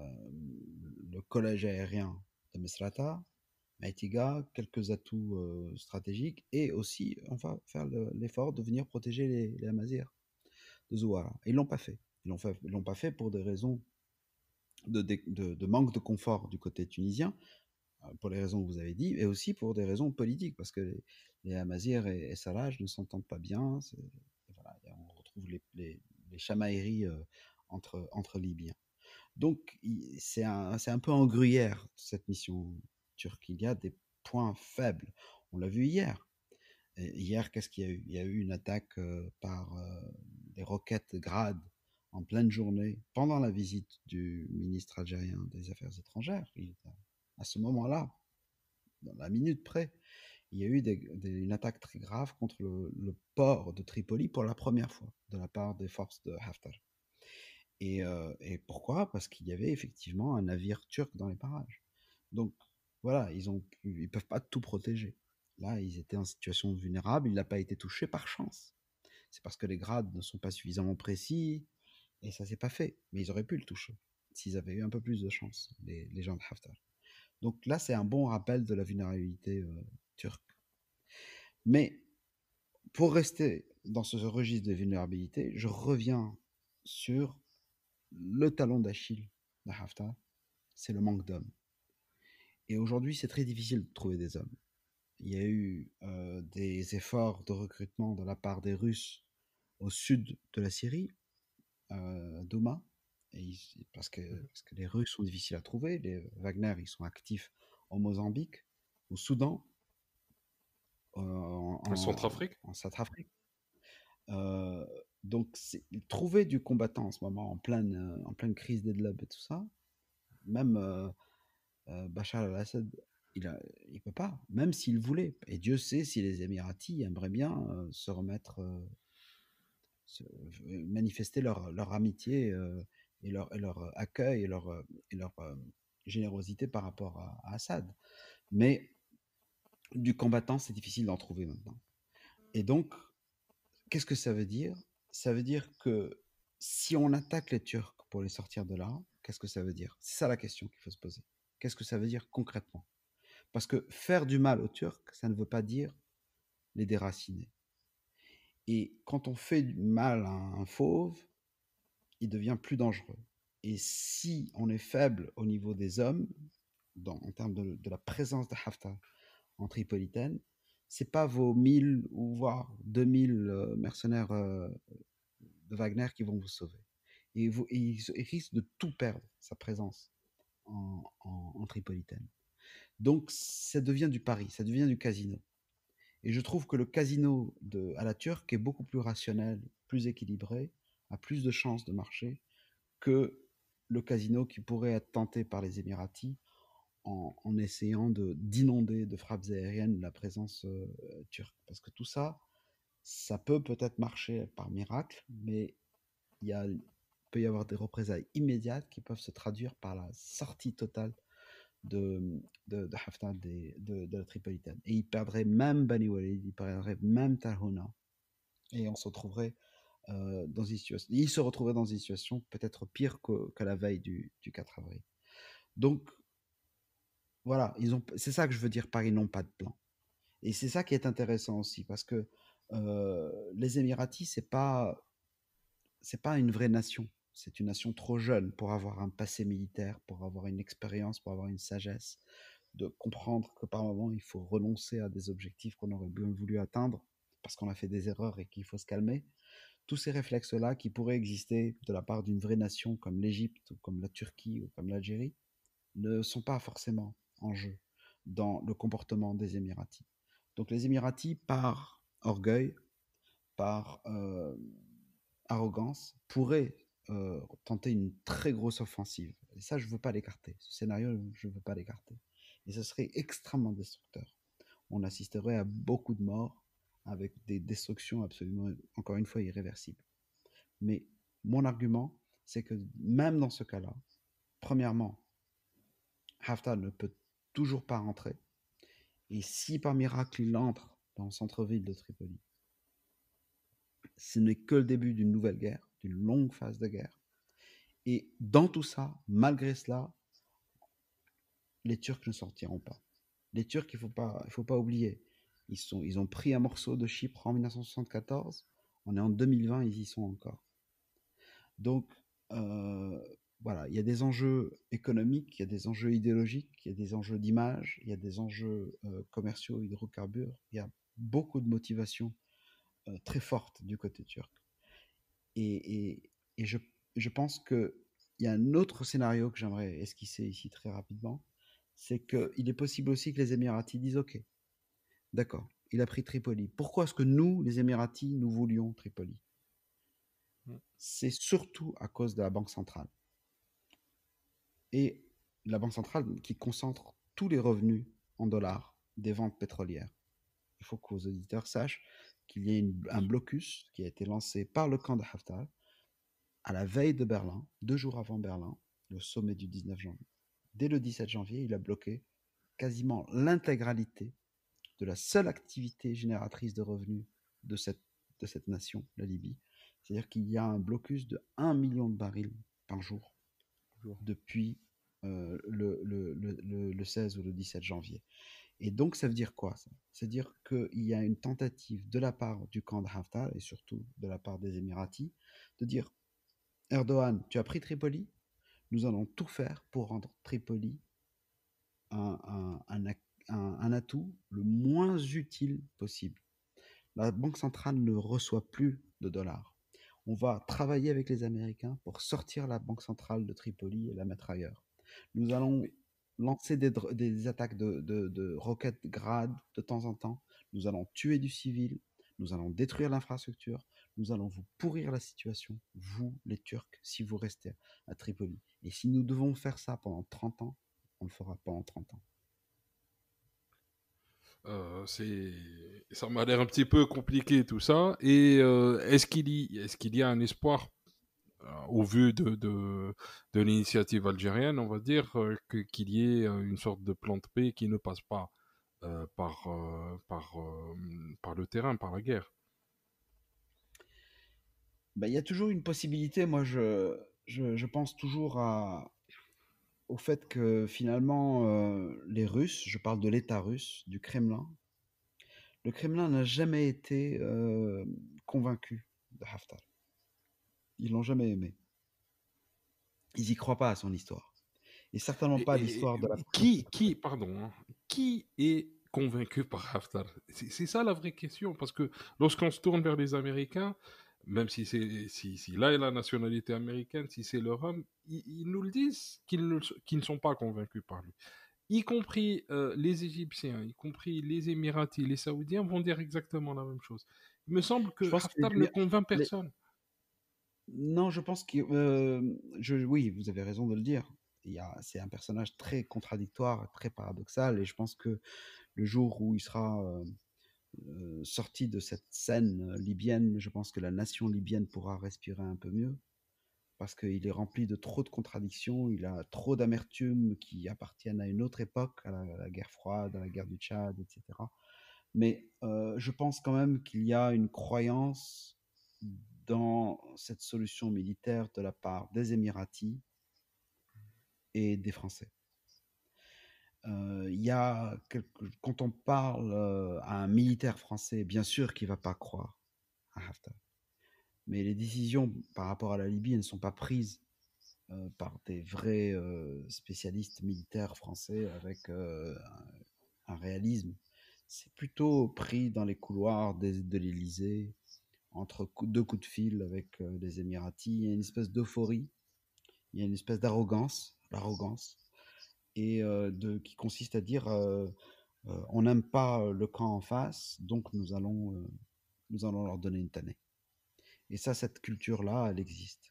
le collège aérien de Mesrata, Maïtiga, quelques atouts stratégiques, et aussi on va faire l'effort de venir protéger les Amazirs de Zouara. Ils l'ont pas fait. Ils l'ont pas fait pour des raisons de manque de confort du côté tunisien, pour les raisons que vous avez dit, et aussi pour des raisons politiques, parce que les Amazirs et Sarraj ne s'entendent pas bien. Voilà, on retrouve les chamailleries entre Libyens. Donc, c'est un peu en gruyère, cette mission turque. Il y a des points faibles. On l'a vu hier. Et hier, qu'est-ce qu'il y a eu? Il y a eu une attaque par des roquettes Grad en pleine journée, pendant la visite du ministre algérien des Affaires étrangères. À ce moment-là, dans la minute près, il y a eu une attaque très grave contre le port de Tripoli pour la première fois de la part des forces de Haftar. Et pourquoi? Parce qu'il y avait effectivement un navire turc dans les parages. Donc voilà, ils peuvent pas tout protéger. Là, ils étaient en situation vulnérable, il n'a pas été touché par chance. C'est parce que les grades ne sont pas suffisamment précis et ça s'est pas fait. Mais ils auraient pu le toucher s'ils avaient eu un peu plus de chance, les gens de Haftar. Donc là, c'est un bon rappel de la vulnérabilité turque. Mais pour rester dans ce registre de vulnérabilité, je reviens sur le talon d'Achille de Haftar, c'est le manque d'hommes. Et aujourd'hui, c'est très difficile de trouver des hommes. Il y a eu des efforts de recrutement de la part des Russes au sud de la Syrie, Douma, parce que les Russes sont difficiles à trouver. Les Wagner, ils sont actifs au Mozambique, au Soudan, En Centrafrique? en Centrafrique. Euh, donc, trouver du combattant en ce moment, en pleine crise des et tout ça, même Bachar al-Assad, il peut pas, même s'il voulait. Et Dieu sait si les Émiratis aimeraient bien se remettre, manifester leur amitié et leur accueil et leur générosité par rapport à Assad. Mais du combattant, c'est difficile d'en trouver maintenant. Et donc, qu'est-ce que ça veut dire? Ça veut dire que si on attaque les Turcs pour les sortir de là, qu'est-ce que ça veut dire? C'est ça la question qu'il faut se poser. Qu'est-ce que ça veut dire concrètement? Parce que faire du mal aux Turcs, ça ne veut pas dire les déraciner. Et quand on fait du mal à un fauve, il devient plus dangereux. Et si on est faible au niveau des hommes, en termes de la présence de Haftar en Tripolitaine, c'est pas vos 1000 ou voire 2000 mercenaires de Wagner qui vont vous sauver. Et il risque de tout perdre, sa présence en Tripolitaine. Donc ça devient du pari, ça devient du casino. Et je trouve que le casino à la turque est beaucoup plus rationnel, plus équilibré, a plus de chances de marcher que le casino qui pourrait être tenté par les Émiratis en essayant d'inonder de frappes aériennes la présence turque. Parce que tout ça, ça peut peut-être marcher par miracle, mais il peut y avoir des représailles immédiates qui peuvent se traduire par la sortie totale de Haftar de la Tripolitaine. Et il perdrait même Bani Walid, il perdrait même Tarhouna. Et on se retrouverait dans une situation, il se retrouverait dans une situation peut-être pire qu'à la veille du 4 avril. Donc, voilà, c'est ça que je veux dire par ils n'ont pas de plan. Et c'est ça qui est intéressant aussi, parce que les Émiratis, c'est pas une vraie nation. C'est une nation trop jeune pour avoir un passé militaire, pour avoir une expérience, pour avoir une sagesse, de comprendre que par moment, il faut renoncer à des objectifs qu'on aurait bien voulu atteindre parce qu'on a fait des erreurs et qu'il faut se calmer. Tous ces réflexes-là qui pourraient exister de la part d'une vraie nation comme l'Égypte ou comme la Turquie ou comme l'Algérie ne sont pas forcément en jeu dans le comportement des Émiratis. Donc les Émiratis, par orgueil, par arrogance, pourraient tenter une très grosse offensive. Et ça, je ne veux pas l'écarter. Ce scénario, je ne veux pas l'écarter. Et ce serait extrêmement destructeur. On assisterait à beaucoup de morts avec des destructions absolument, encore une fois, irréversibles. Mais mon argument, c'est que même dans ce cas-là, premièrement, Haftar ne peut toujours pas rentrer. Et si par miracle il entre dans le centre-ville de Tripoli, ce n'est que le début d'une nouvelle guerre, d'une longue phase de guerre. Et dans tout ça, malgré cela, les Turcs ne sortiront pas. Les Turcs, il ne faut pas oublier, ils ont pris un morceau de Chypre en 1974, on est en 2020, ils y sont encore. Donc, voilà, il y a des enjeux économiques, il y a des enjeux idéologiques, il y a des enjeux d'image, il y a des enjeux commerciaux, hydrocarbures, il y a beaucoup de motivations très fortes du côté turc. Et je pense qu'il y a un autre scénario que j'aimerais esquisser ici très rapidement, c'est qu'il est possible aussi que les Émiratis disent ok, d'accord, il a pris Tripoli. Pourquoi est-ce que nous, les Émiratis, nous voulions Tripoli? C'est surtout à cause de la Banque centrale. Et la Banque centrale qui concentre tous les revenus en dollars des ventes pétrolières. Il faut que vos auditeurs sachent qu'il y a un blocus qui a été lancé par le camp de Haftar à la veille de Berlin, 2 jours avant Berlin, le sommet du 19 janvier. Dès le 17 janvier, il a bloqué quasiment l'intégralité de la seule activité génératrice de revenus de cette nation, la Libye. C'est-à-dire qu'il y a un blocus de 1 million de barils par jour depuis le 16 ou le 17 janvier. Et donc, ça veut dire quoi ça? C'est-à-dire qu'il y a une tentative de la part du camp de Haftar et surtout de la part des Émiratis de dire Erdogan, tu as pris Tripoli, nous allons tout faire pour rendre Tripoli un atout le moins utile possible. La Banque centrale ne reçoit plus de dollars. On va travailler avec les Américains pour sortir la Banque centrale de Tripoli et la mettre ailleurs. Nous allons lancer des attaques de roquettes Grad de temps en temps. Nous allons tuer du civil. Nous allons détruire l'infrastructure. Nous allons vous pourrir la situation, vous, les Turcs, si vous restez à Tripoli. Et si nous devons faire ça pendant 30 ans, on le fera pendant 30 ans. Ça m'a l'air un petit peu compliqué tout ça. Et est-ce qu'il y a un espoir au vu de l'initiative algérienne, on va dire, qu'il y ait une sorte de plan de paix qui ne passe pas par le terrain, par la guerre? Ben, il y a toujours une possibilité. Moi, je pense toujours au fait que finalement, les Russes, je parle de l'État russe, du Kremlin, le Kremlin n'a jamais été convaincu de Haftar. Ils l'ont jamais aimé. Ils y croient pas à son histoire. Et certainement pas à l'histoire de la France. Pardon, hein, qui est convaincu par Haftar? C'est ça la vraie question, parce que lorsqu'on se tourne vers les Américains, même si là est la nationalité américaine, si c'est leur homme, ils nous le disent qu'ils ne sont pas convaincus par lui. Y compris les Égyptiens, y compris les Émiratis, les Saoudiens vont dire exactement la même chose. Il me semble Je que pense que Haftar ne convainc les- personne. non, je pense que oui, vous avez raison de le dire. C'est un personnage très contradictoire, très paradoxal, et je pense que le jour où il sera sorti de cette scène libyenne, je pense que la nation libyenne pourra respirer un peu mieux, parce qu'il est rempli de trop de contradictions, il a trop d'amertume qui appartiennent à une autre époque, à la guerre froide, à la guerre du Tchad, etc. Mais je pense quand même qu'il y a une croyance dans cette solution militaire de la part des Émiratis et des Français. Quand on parle à un militaire français, bien sûr qu'il ne va pas croire à Haftar. mais les décisions par rapport à la Libye, elles ne sont pas prises par des vrais spécialistes militaires français avec un réalisme. C'est plutôt pris dans les couloirs de l'Élysée, entre deux coups de fil avec les Émiratis. Il y a une espèce d'euphorie, il y a une espèce l'arrogance, et qui consiste à dire on n'aime pas le camp en face, donc nous allons leur donner une tannée. Et ça, cette culture-là, elle existe.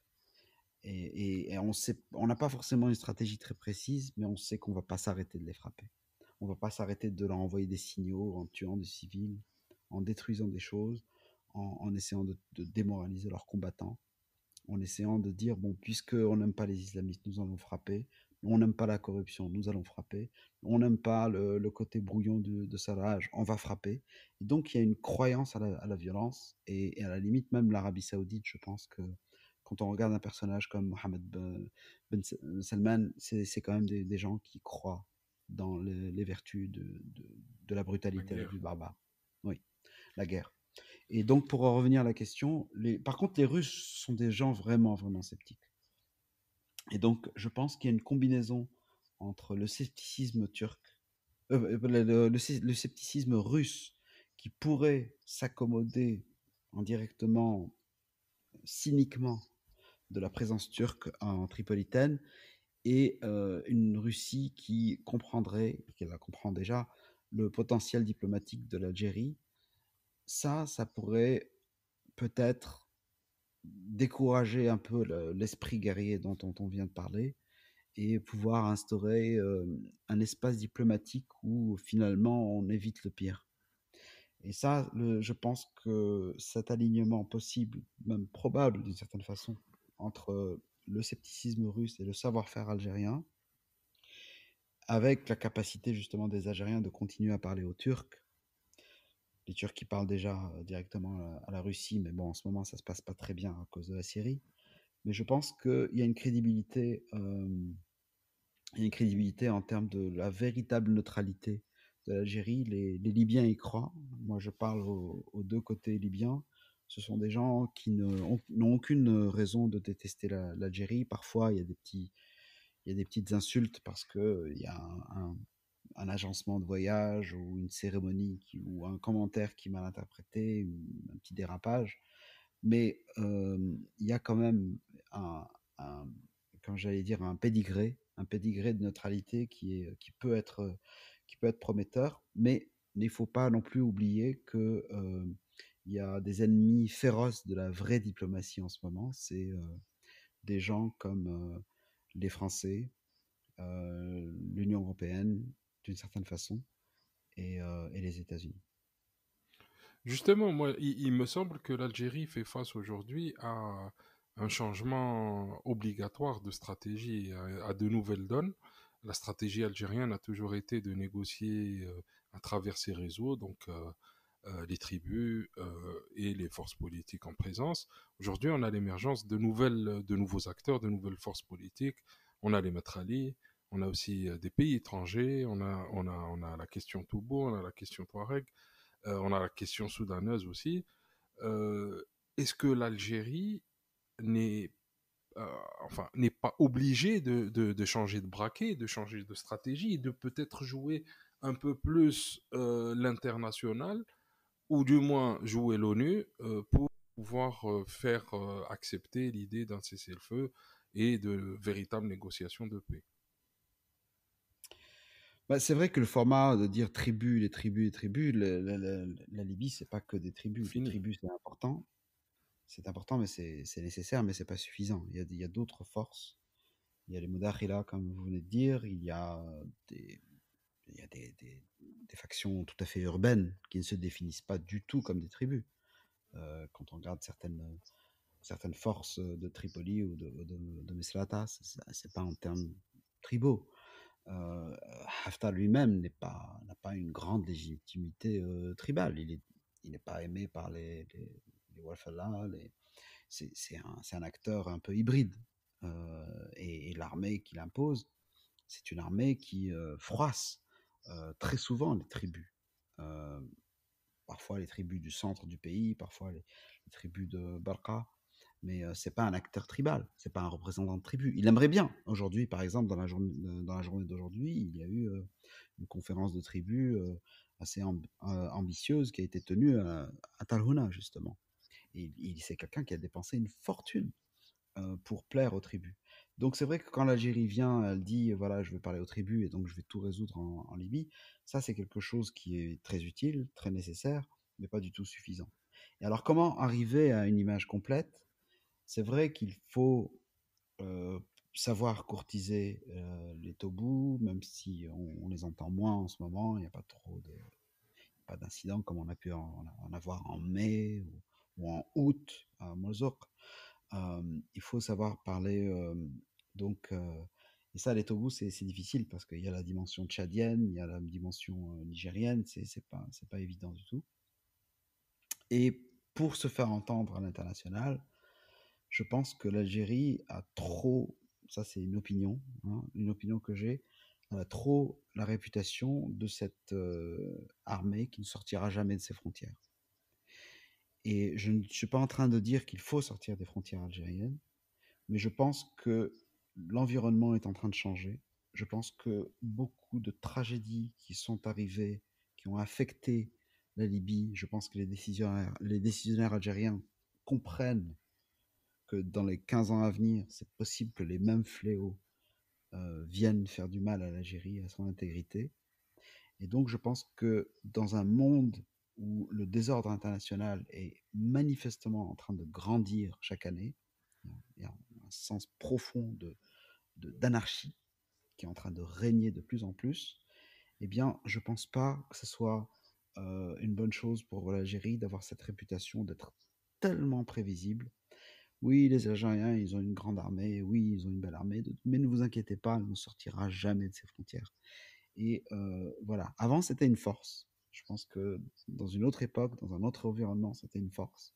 Et on sait, on n'a pas forcément une stratégie très précise, mais on sait qu'on ne va pas s'arrêter de les frapper. On ne va pas s'arrêter de leur envoyer des signaux en tuant des civils, en détruisant des choses, en essayant de démoraliser leurs combattants, en essayant de dire, bon, puisqu'on n'aime pas les islamistes, nous allons frapper. On n'aime pas la corruption, nous allons frapper. On n'aime pas le côté brouillon de Sarraj, on va frapper. Et donc, il y a une croyance à la violence, et à la limite, même l'Arabie Saoudite, je pense que quand on regarde un personnage comme Mohammed Ben Salman, c'est quand même des gens qui croient dans les vertus de la La brutalité, la guerre. vie barbare. Oui, la guerre. Et donc, pour en revenir à la question, par contre, les Russes sont des gens vraiment, vraiment sceptiques. Et donc, je pense qu'il y a une combinaison entre le scepticisme turc, le scepticisme russe, qui pourrait s'accommoder indirectement, cyniquement, de la présence turque en Tripolitaine, et une Russie qui comprendrait, qu'elle la comprend déjà, le potentiel diplomatique de l'Algérie. Ça pourrait peut-être décourager un peu l'esprit guerrier dont on vient de parler, et pouvoir instaurer un espace diplomatique où finalement on évite le pire. Et ça, je pense que cet alignement possible, même probable d'une certaine façon, entre le scepticisme russe et le savoir-faire algérien, avec la capacité justement des Algériens de continuer à parler aux Turcs. Les Turcs qui parlent déjà directement à la Russie, mais bon, en ce moment, ça se passe pas très bien à cause de la Syrie. Mais je pense qu'il y a une crédibilité en termes de la véritable neutralité de l'Algérie. Les Libyens y croient. Moi, je parle aux deux côtés libyens. Ce sont des gens qui n'ont aucune raison de détester l'Algérie. Parfois, il y a des petites insultes parce qu'il y a un agencement de voyage ou une cérémonie ou un commentaire qui est mal interprété, ou un petit dérapage. Mais il y a quand même un, comme j'allais dire, un pédigré de neutralité qui peut être prometteur, mais il ne faut pas non plus oublier que il y a des ennemis féroces de la vraie diplomatie en ce moment. C'est des gens comme les Français, l'Union européenne, d'une certaine façon, et les États-Unis. Justement, moi, il me semble que l'Algérie fait face aujourd'hui à un changement obligatoire de stratégie, à de nouvelles donnes. La stratégie algérienne a toujours été de négocier à travers ses réseaux, donc les tribus et les forces politiques en présence. Aujourd'hui, on a l'émergence de nouveaux acteurs, de nouvelles forces politiques. On a les Matrali, on a aussi des pays étrangers, on a la question Toubou, on a la question Touareg. On a la question soudanaise aussi. Euh, Est-ce que l'Algérie n'est euh, n'est pas obligée de changer de braquet, de changer de stratégie, de peut-être jouer un peu plus l'international, ou du moins jouer l'ONU pour pouvoir faire accepter l'idée d'un cessez-le-feu et de véritables négociations de paix. Bah, c'est vrai que le format de dire tribus, les tribus, la Libye, c'est pas que des tribus. Les Fini. tribus, c'est important, mais c'est nécessaire, mais c'est pas suffisant. Il y a d'autres forces. Il y a les Moudahila, comme vous venez de dire. Des, il y a des factions tout à fait urbaines qui ne se définissent pas du tout comme des tribus. Quand on regarde certaines forces de Tripoli ou de Misrata, c'est pas en termes tribaux. Euh, Haftar lui-même n'a pas une grande légitimité tribale. Il n'est pas aimé par les Wafallah. C'est un acteur un peu hybride. Et l'armée qu'il impose, c'est une armée qui froisse très souvent les tribus. Euh, Parfois les tribus du centre du pays, parfois les tribus de Barqa. mais c'est pas un acteur tribal, c'est pas un représentant de tribu. Il aimerait bien. Aujourd'hui, par exemple, dans la journée d'aujourd'hui, il y a eu une conférence de tribu assez ambitieuse qui a été tenue à Talhuna, justement. Et c'est quelqu'un qui a dépensé une fortune pour plaire aux tribus. Donc c'est vrai que quand l'Algérie vient, elle dit voilà, je vais parler aux tribus et donc je vais tout résoudre en Libye. Ça, c'est quelque chose qui est très utile, très nécessaire, mais pas du tout suffisant. Et alors, comment arriver à une image complète? C'est vrai qu'il faut euh, savoir courtiser les tobous, même si on les entend moins en ce moment. Il n'y a pas trop de, pas d'incidents comme on a pu en avoir en mai ou en août à Mozoc. Il faut savoir parler donc et ça les Togo c'est difficile parce qu'il y a la dimension tchadienne, il y a la dimension nigérienne, c'est pas évident du tout. Et pour se faire entendre à l'international, je pense que l'Algérie a trop, ça c'est une opinion, hein, une opinion que j'ai, elle a trop la réputation de cette armée qui ne sortira jamais de ses frontières. Et je ne suis pas en train de dire qu'il faut sortir des frontières algériennes, mais je pense que l'environnement est en train de changer. Je pense que beaucoup de tragédies qui sont arrivées, qui ont affecté la Libye, je pense que les décisionnaires algériens comprennent que dans les 15 ans à venir, c'est possible que les mêmes fléaux viennent faire du mal à l'Algérie, à son intégrité. Et donc je pense que dans un monde où le désordre international est manifestement en train de grandir chaque année, il y a un sens profond d'anarchie qui est en train de régner de plus en plus, eh bien, je ne pense pas que ce soit une bonne chose pour l'Algérie d'avoir cette réputation d'être tellement prévisible. Oui, les Algériens, ils ont une grande armée, oui, ils ont une belle armée, mais ne vous inquiétez pas, elle ne sortira jamais de ses frontières. Et voilà, avant, c'était une force. Je pense que dans une autre époque, dans un autre environnement, c'était une force.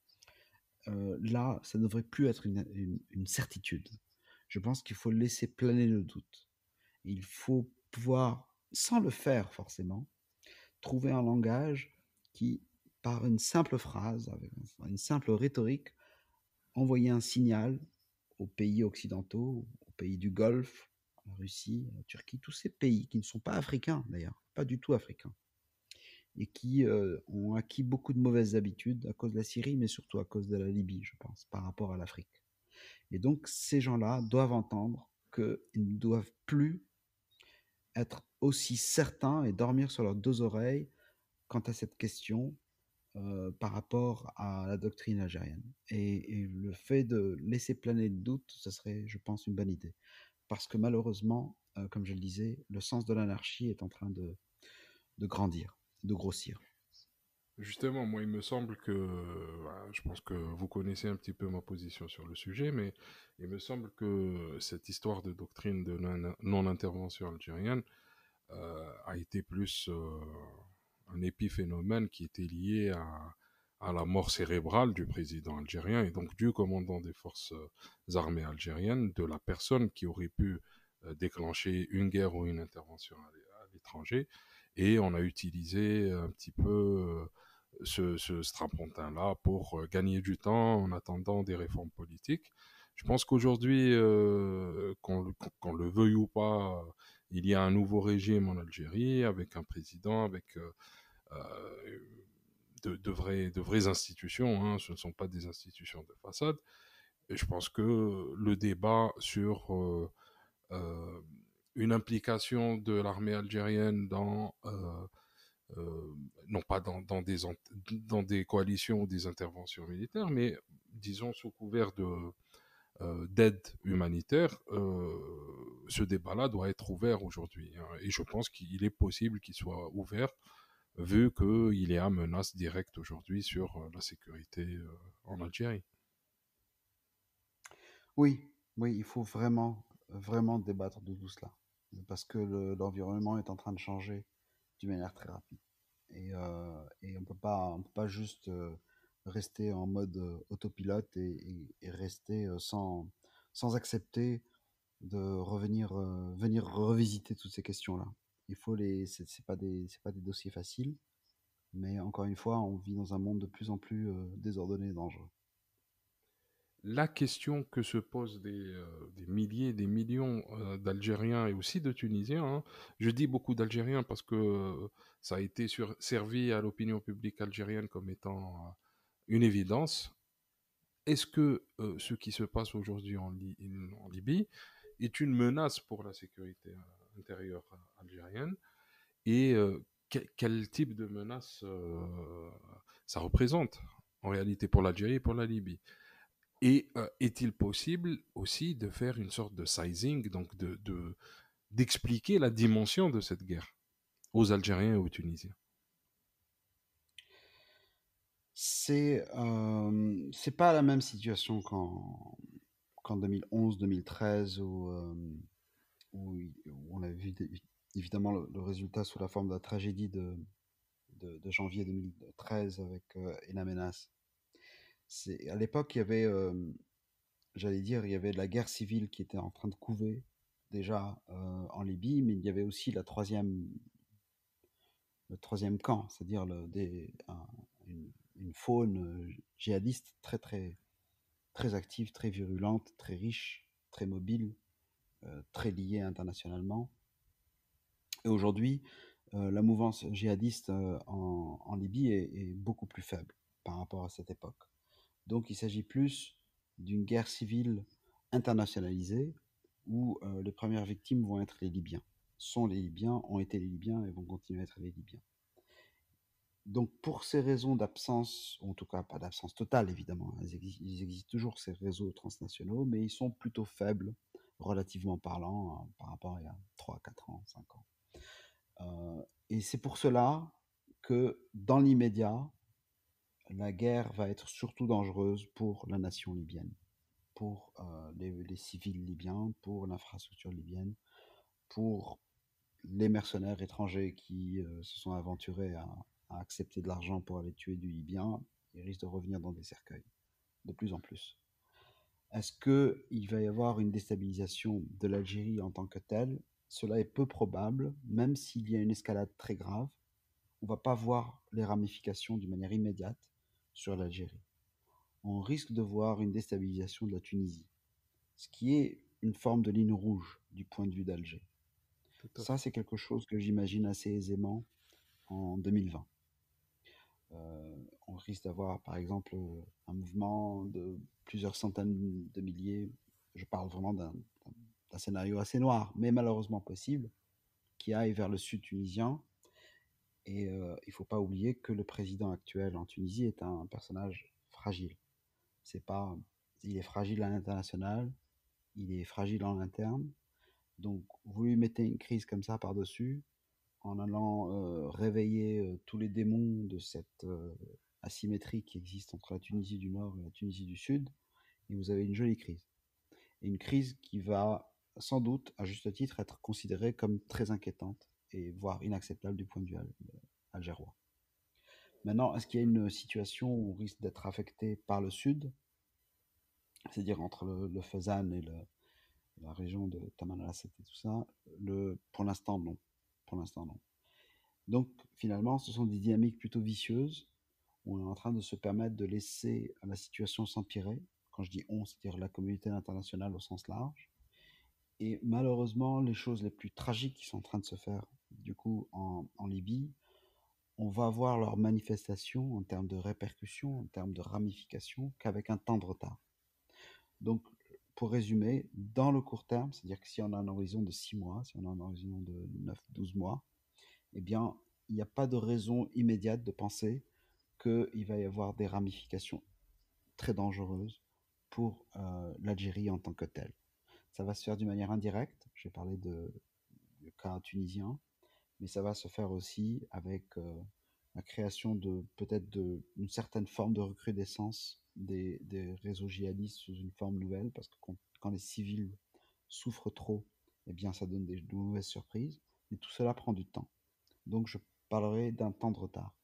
Là, ça ne devrait plus être une certitude. Je pense qu'il faut laisser planer le doute. Il faut pouvoir, sans le faire forcément, trouver un langage qui, par une simple phrase, avec une simple rhétorique, envoyer un signal aux pays occidentaux, aux pays du Golfe, la Russie, la Turquie, tous ces pays qui ne sont pas africains d'ailleurs, pas du tout africains, et qui ont acquis beaucoup de mauvaises habitudes à cause de la Syrie, mais surtout à cause de la Libye, je pense, par rapport à l'Afrique. Et donc ces gens-là doivent entendre qu'ils ne doivent plus être aussi certains et dormir sur leurs deux oreilles quant à cette question par rapport à la doctrine algérienne. Et le fait de laisser planer le doute, ce serait, je pense, une bonne idée. Parce que malheureusement, comme je le disais, le sens de l'anarchie est en train de grandir, de grossir. Justement, moi, il me semble que, je pense que vous connaissez un petit peu ma position sur le sujet, mais il me semble que cette histoire de doctrine de non-intervention algérienne a été plus un épiphénomène qui était lié à la mort cérébrale du président algérien et donc du commandant des forces armées algériennes, de la personne qui aurait pu déclencher une guerre ou une intervention à l'étranger. Et on a utilisé un petit peu ce strapontin-là pour gagner du temps en attendant des réformes politiques. Je pense qu'aujourd'hui, qu'on le veuille ou pas, il y a un nouveau régime en Algérie avec un président, avec euh, de vraies institutions, hein, ce ne sont pas des institutions de façade. Et je pense que le débat sur euh, une implication de l'armée algérienne non pas dans des coalitions ou des interventions militaires, mais disons sous couvert d'aide humanitaire, ce débat-là doit être ouvert aujourd'hui, hein. Et je pense qu'il est possible qu'il soit ouvert vu qu'il est à menace directe aujourd'hui sur la sécurité en Algérie. Oui, oui, il faut vraiment, vraiment débattre de tout cela. Parce que l'environnement est en train de changer d'une manière très rapide. Et on peut pas juste rester en mode autopilote et rester sans accepter de venir revisiter toutes ces questions-là. C'est pas des dossiers faciles, mais encore une fois, on vit dans un monde de plus en plus désordonné et dangereux. la question que se posent des milliers, des millions d'Algériens et aussi de Tunisiens, hein. Je dis beaucoup d'Algériens parce que ça a été servi à l'opinion publique algérienne comme étant une évidence. Est-ce que ce qui se passe aujourd'hui en Libye est une menace pour la sécurité intérieure algérienne et quel type de menace ça représente en réalité pour l'Algérie et pour la Libye? Et est-il possible aussi de faire une sorte de sizing, donc d'expliquer la dimension de cette guerre aux Algériens et aux Tunisiens? C'est pas la même situation qu'en 2011-2013 où on a vu évidemment le résultat sous la forme de la tragédie de janvier 2013 avec Ena Menas. À l'époque, il y avait, j'allais dire, il y avait de la guerre civile qui était en train de couver déjà en Libye, mais il y avait aussi le troisième camp, c'est-à-dire une faune djihadiste très active, très virulente, très riche, très mobile, très liée internationalement. Et aujourd'hui, la mouvance djihadiste en Libye est beaucoup plus faible par rapport à cette époque. Donc il s'agit plus d'une guerre civile internationalisée où les premières victimes vont être les Libyens. Sont les Libyens, ont été les Libyens et vont continuer à être les Libyens. Donc pour ces raisons d'absence, en tout cas pas d'absence totale évidemment, ils existent toujours ces réseaux transnationaux, mais ils sont plutôt faibles, relativement parlant, par rapport à il y a 3, 4 ans, 5 ans. Et c'est pour cela que dans l'immédiat, la guerre va être surtout dangereuse pour la nation libyenne, pour les civils libyens, pour l'infrastructure libyenne, pour les mercenaires étrangers qui se sont aventurés à accepter de l'argent pour aller tuer du Libyen. Ils risquent de revenir dans des cercueils, de plus en plus. Est-ce qu'il va y avoir une déstabilisation de l'Algérie en tant que telle? Cela est peu probable, même s'il y a une escalade très grave. On ne va pas voir les ramifications d'une manière immédiate sur l'Algérie. On risque de voir une déstabilisation de la Tunisie, ce qui est une forme de ligne rouge du point de vue d'Alger. Tout à Ça, fait. c'est quelque chose que j'imagine assez aisément en 2020. On risque d'avoir, par exemple, un mouvement de plusieurs centaines de milliers. Je parle vraiment d'un scénario assez noir, mais malheureusement possible, qui aille vers le sud tunisien. Et il ne faut pas oublier que le président actuel en Tunisie est un personnage fragile. C'est pas, il est fragile à l'international, il est fragile en interne. Donc, vous lui mettez une crise comme ça par-dessus, en allant réveiller tous les démons de cette asymétrie qui existe entre la Tunisie du Nord et la Tunisie du Sud, et vous avez une jolie crise. Et une crise qui va sans doute, à juste titre, être considérée comme très inquiétante et voire inacceptable du point de vue algérois. Maintenant, est-ce qu'il y a une situation où on risque d'être affecté par le Sud, c'est-à-dire entre le Fezzan et la région de Tamanrasset et tout ça? Pour l'instant, non. Pour l'instant, non. Donc, finalement, ce sont des dynamiques plutôt vicieuses où on est en train de se permettre de laisser la situation s'empirer. Quand je dis on, c'est-à-dire la communauté internationale au sens large. Et malheureusement, les choses les plus tragiques qui sont en train de se faire, du coup, en Libye, on va voir leurs manifestations en termes de répercussions, en termes de ramifications, qu'avec un temps de retard. Donc, pour résumer, dans le court terme, c'est-à-dire que si on a un horizon de 6 mois, si on a un horizon de 9, 12 mois, eh bien, il n'y a pas de raison immédiate de penser qu'il va y avoir des ramifications très dangereuses pour l'Algérie en tant que telle. Ça va se faire d'une manière indirecte, j'ai parlé du cas tunisien, mais ça va se faire aussi avec la création de peut-être d'une certaine forme de recrudescence des réseaux djihadistes sous une forme nouvelle, parce que quand les civils souffrent trop, eh bien ça donne de mauvaises surprises, mais tout cela prend du temps. Donc je parlerai d'un temps de retard.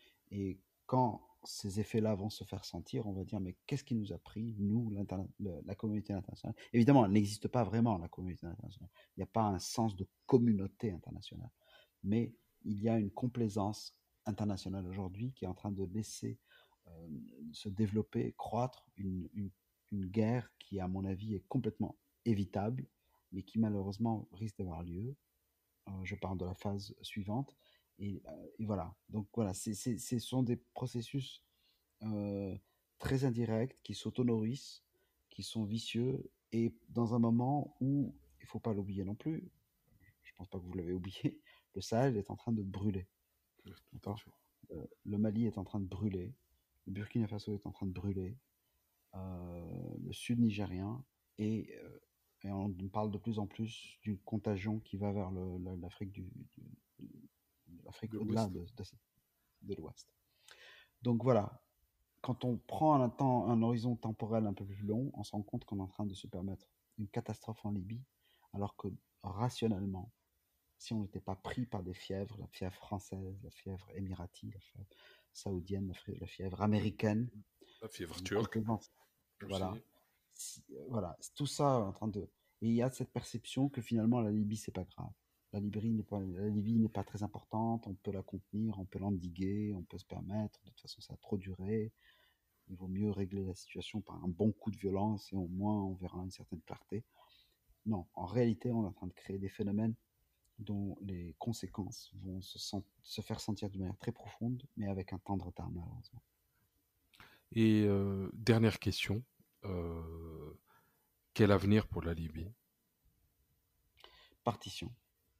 Et quand ces effets-là vont se faire sentir, on va dire, mais qu'est-ce qui nous a pris, nous, la communauté internationale? Évidemment, elle n'existe pas vraiment, la communauté internationale. Il n'y a pas un sens de communauté internationale. Mais il y a une complaisance internationale aujourd'hui qui est en train de laisser se développer, croître une guerre qui, à mon avis, est complètement évitable, mais qui malheureusement risque d'avoir lieu. Je parle de la phase suivante. Et voilà. Donc voilà, ce sont des processus euh, très indirects qui s'auto-nourrissent, qui sont vicieux, et dans un moment où, il ne faut pas l'oublier non plus, je ne pense pas que vous l'avez oublié, le Sahel est en train de brûler. Tout à D'accord. fait. Le Mali est en train de brûler, le Burkina Faso est en train de brûler, le sud nigérien, et on parle de plus en plus d'une contagion qui va vers l'Afrique l'Afrique De au-delà l'Ouest. de l'Ouest. Donc voilà, quand on prend un horizon temporel un peu plus long, on se rend compte qu'on est en train de se permettre une catastrophe en Libye, alors que rationnellement, si on n'était pas pris par des fièvres, la fièvre française, la fièvre émirati, la fièvre saoudienne, la fièvre américaine, La fièvre on turque complémente. Voilà. aussi. Voilà, tout ça en train de. Et il y a cette perception que finalement la Libye, c'est pas grave. La Libye n'est pas très importante, on peut la contenir, on peut l'endiguer, on peut se permettre, de toute façon ça a trop duré, il vaut mieux régler la situation par un bon coup de violence et au moins on verra une certaine clarté. Non, en réalité, on est en train de créer des phénomènes dont les conséquences vont se faire sentir de manière très profonde, mais avec un temps de retard malheureusement. Et dernière question, euh, quel avenir pour la Libye? Partition.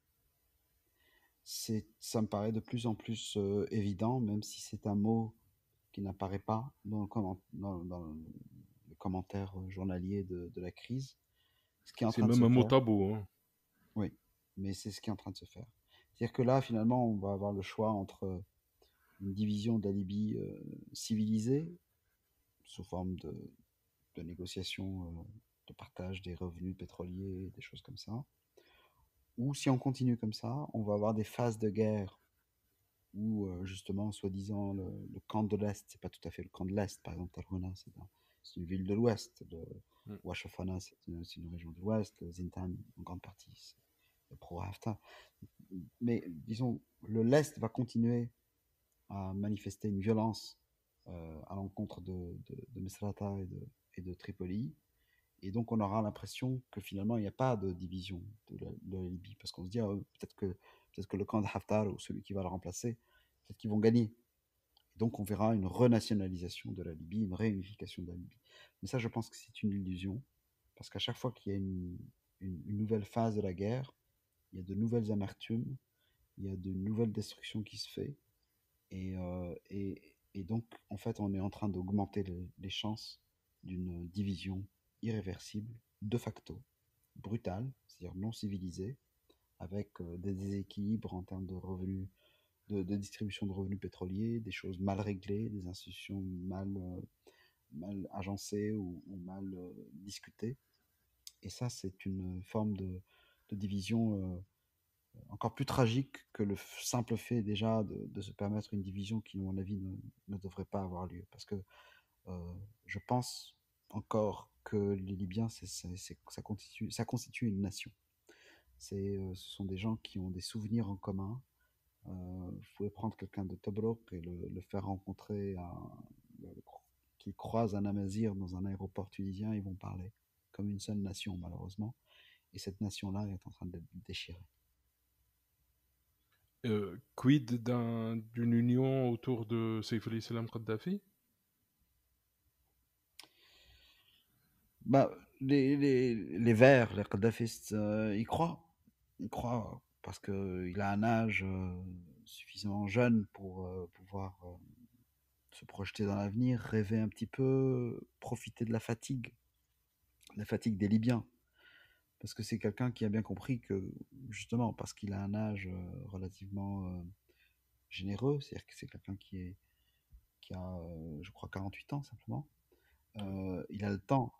Ça me paraît de plus en plus évident, même si c'est un mot qui n'apparaît pas dans le commentaire journalier de la crise. Ce qui est en C'est train de même se un mot faire, tabou, hein. oui, mais c'est ce qui est en train de se faire. C'est-à-dire que là, finalement, on va avoir le choix entre une division de la Libye civilisée, sous forme de négociations, de partage des revenus pétroliers, des choses comme ça, ou si on continue comme ça, on va avoir des phases de guerre où justement, soi-disant, le camp de l'Est, c'est pas tout à fait le camp de l'Est, par exemple, Tarhuna, c'est une ville de l'Ouest, Mm. Ouachafana, c'est une région de l'Ouest, le Zintan, en grande partie, c'est pro-Haftar. Mais disons, l'Est va continuer à manifester une violence à l'encontre de Misrata et de Tripoli. Et donc, on aura l'impression que finalement, il n'y a pas de division de la Libye. Parce qu'on se dit, ah, peut-être que le camp de Haftar ou celui qui va le remplacer, peut-être qu'ils vont gagner. Et donc, on verra une renationalisation de la Libye, une réunification de la Libye. Mais ça, je pense que c'est une illusion. Parce qu'à chaque fois qu'il y a une nouvelle phase de la guerre, il y a de nouvelles amertumes, il y a de nouvelles destructions qui se font. Et donc, en fait, on est en train d'augmenter les chances d'une division irréversible, de facto, brutale, c'est-à-dire non civilisée, avec des déséquilibres en termes de revenus, de distribution de revenus pétroliers, des choses mal réglées, des institutions mal agencées ou mal discutées. Et ça, c'est une forme de division encore plus tragique que le simple fait déjà de se permettre une division qui, à mon avis, ne devrait pas avoir lieu. Parce que je pense encore que les Libyens, ça constitue une nation. Ce sont des gens qui ont des souvenirs en commun. Vous pouvez prendre quelqu'un de Tobruk et le faire rencontrer qui croise un Amazir dans un aéroport tunisien, ils vont parler comme une seule nation, malheureusement. Et cette nation-là est en train d'être déchirée. Quid d'une union autour de Saif al-Islam Kadhafi? Bah, les Verts, les Kadhafistes, ils croient. Ils croient parce qu'il a un âge suffisamment jeune pour pouvoir se projeter dans l'avenir, rêver un petit peu, profiter de la fatigue des Libyens. Parce que c'est quelqu'un qui a bien compris que, justement, parce qu'il a un âge relativement généreux, c'est-à-dire que c'est quelqu'un qui a, je crois, 48 ans simplement, il a le temps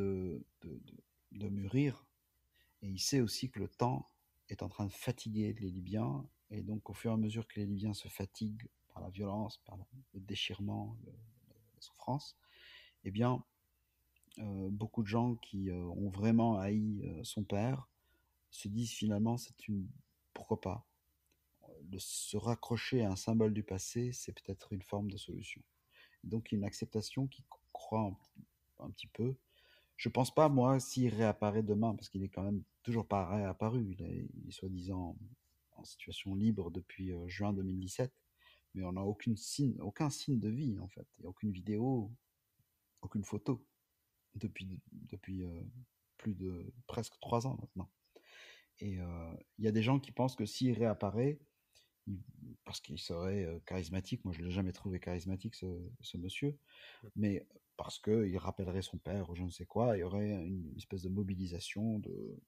de mûrir. Et il sait aussi que le temps est en train de fatiguer les Libyens. Et donc, au fur et à mesure que les Libyens se fatiguent par la violence, par le déchirement, la souffrance, eh bien, beaucoup de gens qui ont vraiment haï son père se disent finalement, pourquoi pas se raccrocher à un symbole du passé, c'est peut-être une forme de solution. Donc, il y a une acceptation qui croît un petit peu. Je pense pas, moi, s'il réapparaît demain, parce qu'il est quand même toujours pas réapparu. Il est soi-disant en situation libre depuis juin 2017, mais on n'a aucun signe de vie, en fait. Il n'y a aucune vidéo, aucune photo depuis plus de presque 3 ans maintenant. Et il y a des gens qui pensent que s'il réapparaît, il- parce qu'il serait charismatique, moi je ne l'ai jamais trouvé charismatique ce monsieur, mais parce qu'il rappellerait son père ou je ne sais quoi, il y aurait une espèce de mobilisation de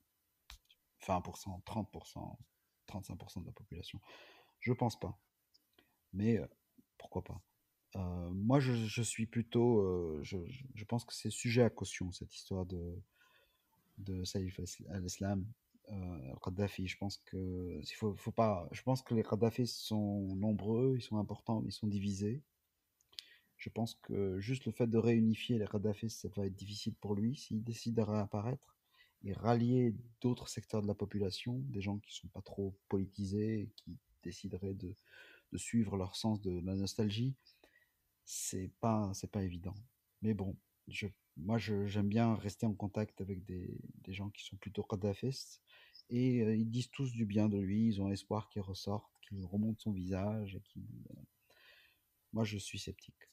20%, 30%, 35% de la population. Je pense pas, mais pourquoi pas. Moi, je suis plutôt, je pense que c'est sujet à caution cette histoire de Saïf al-Islam, Kadhafi. Je pense que faut pas. Je pense que les Kadhafis sont nombreux, ils sont importants, ils sont divisés. Je pense que juste le fait de réunifier les Kadhafis, ça va être difficile pour lui s'il décide de réapparaître et rallier d'autres secteurs de la population, des gens qui sont pas trop politisés et qui décideraient de suivre leur sens de la nostalgie. C'est pas évident. Mais bon, je, j'aime bien rester en contact avec des gens qui sont plutôt kadhafistes et ils disent tous du bien de lui, ils ont espoir qu'il ressorte, qu'il remonte son visage et qu'il... Moi, je suis sceptique.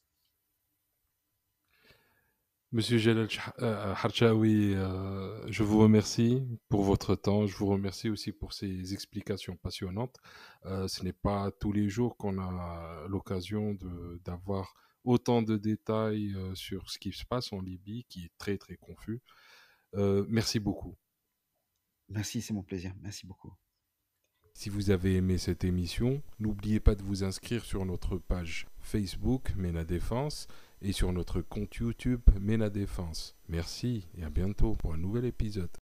Monsieur Jalal Harchaoui, je vous remercie pour votre temps. Je vous remercie aussi pour ces explications passionnantes. Ce n'est pas tous les jours qu'on a l'occasion d'avoir autant de détails sur ce qui se passe en Libye, qui est très très confus. Merci beaucoup. Merci, c'est mon plaisir. Merci beaucoup. Si vous avez aimé cette émission, n'oubliez pas de vous inscrire sur notre page Facebook MENA Défense et sur notre compte YouTube MENA Défense. Merci et à bientôt pour un nouvel épisode.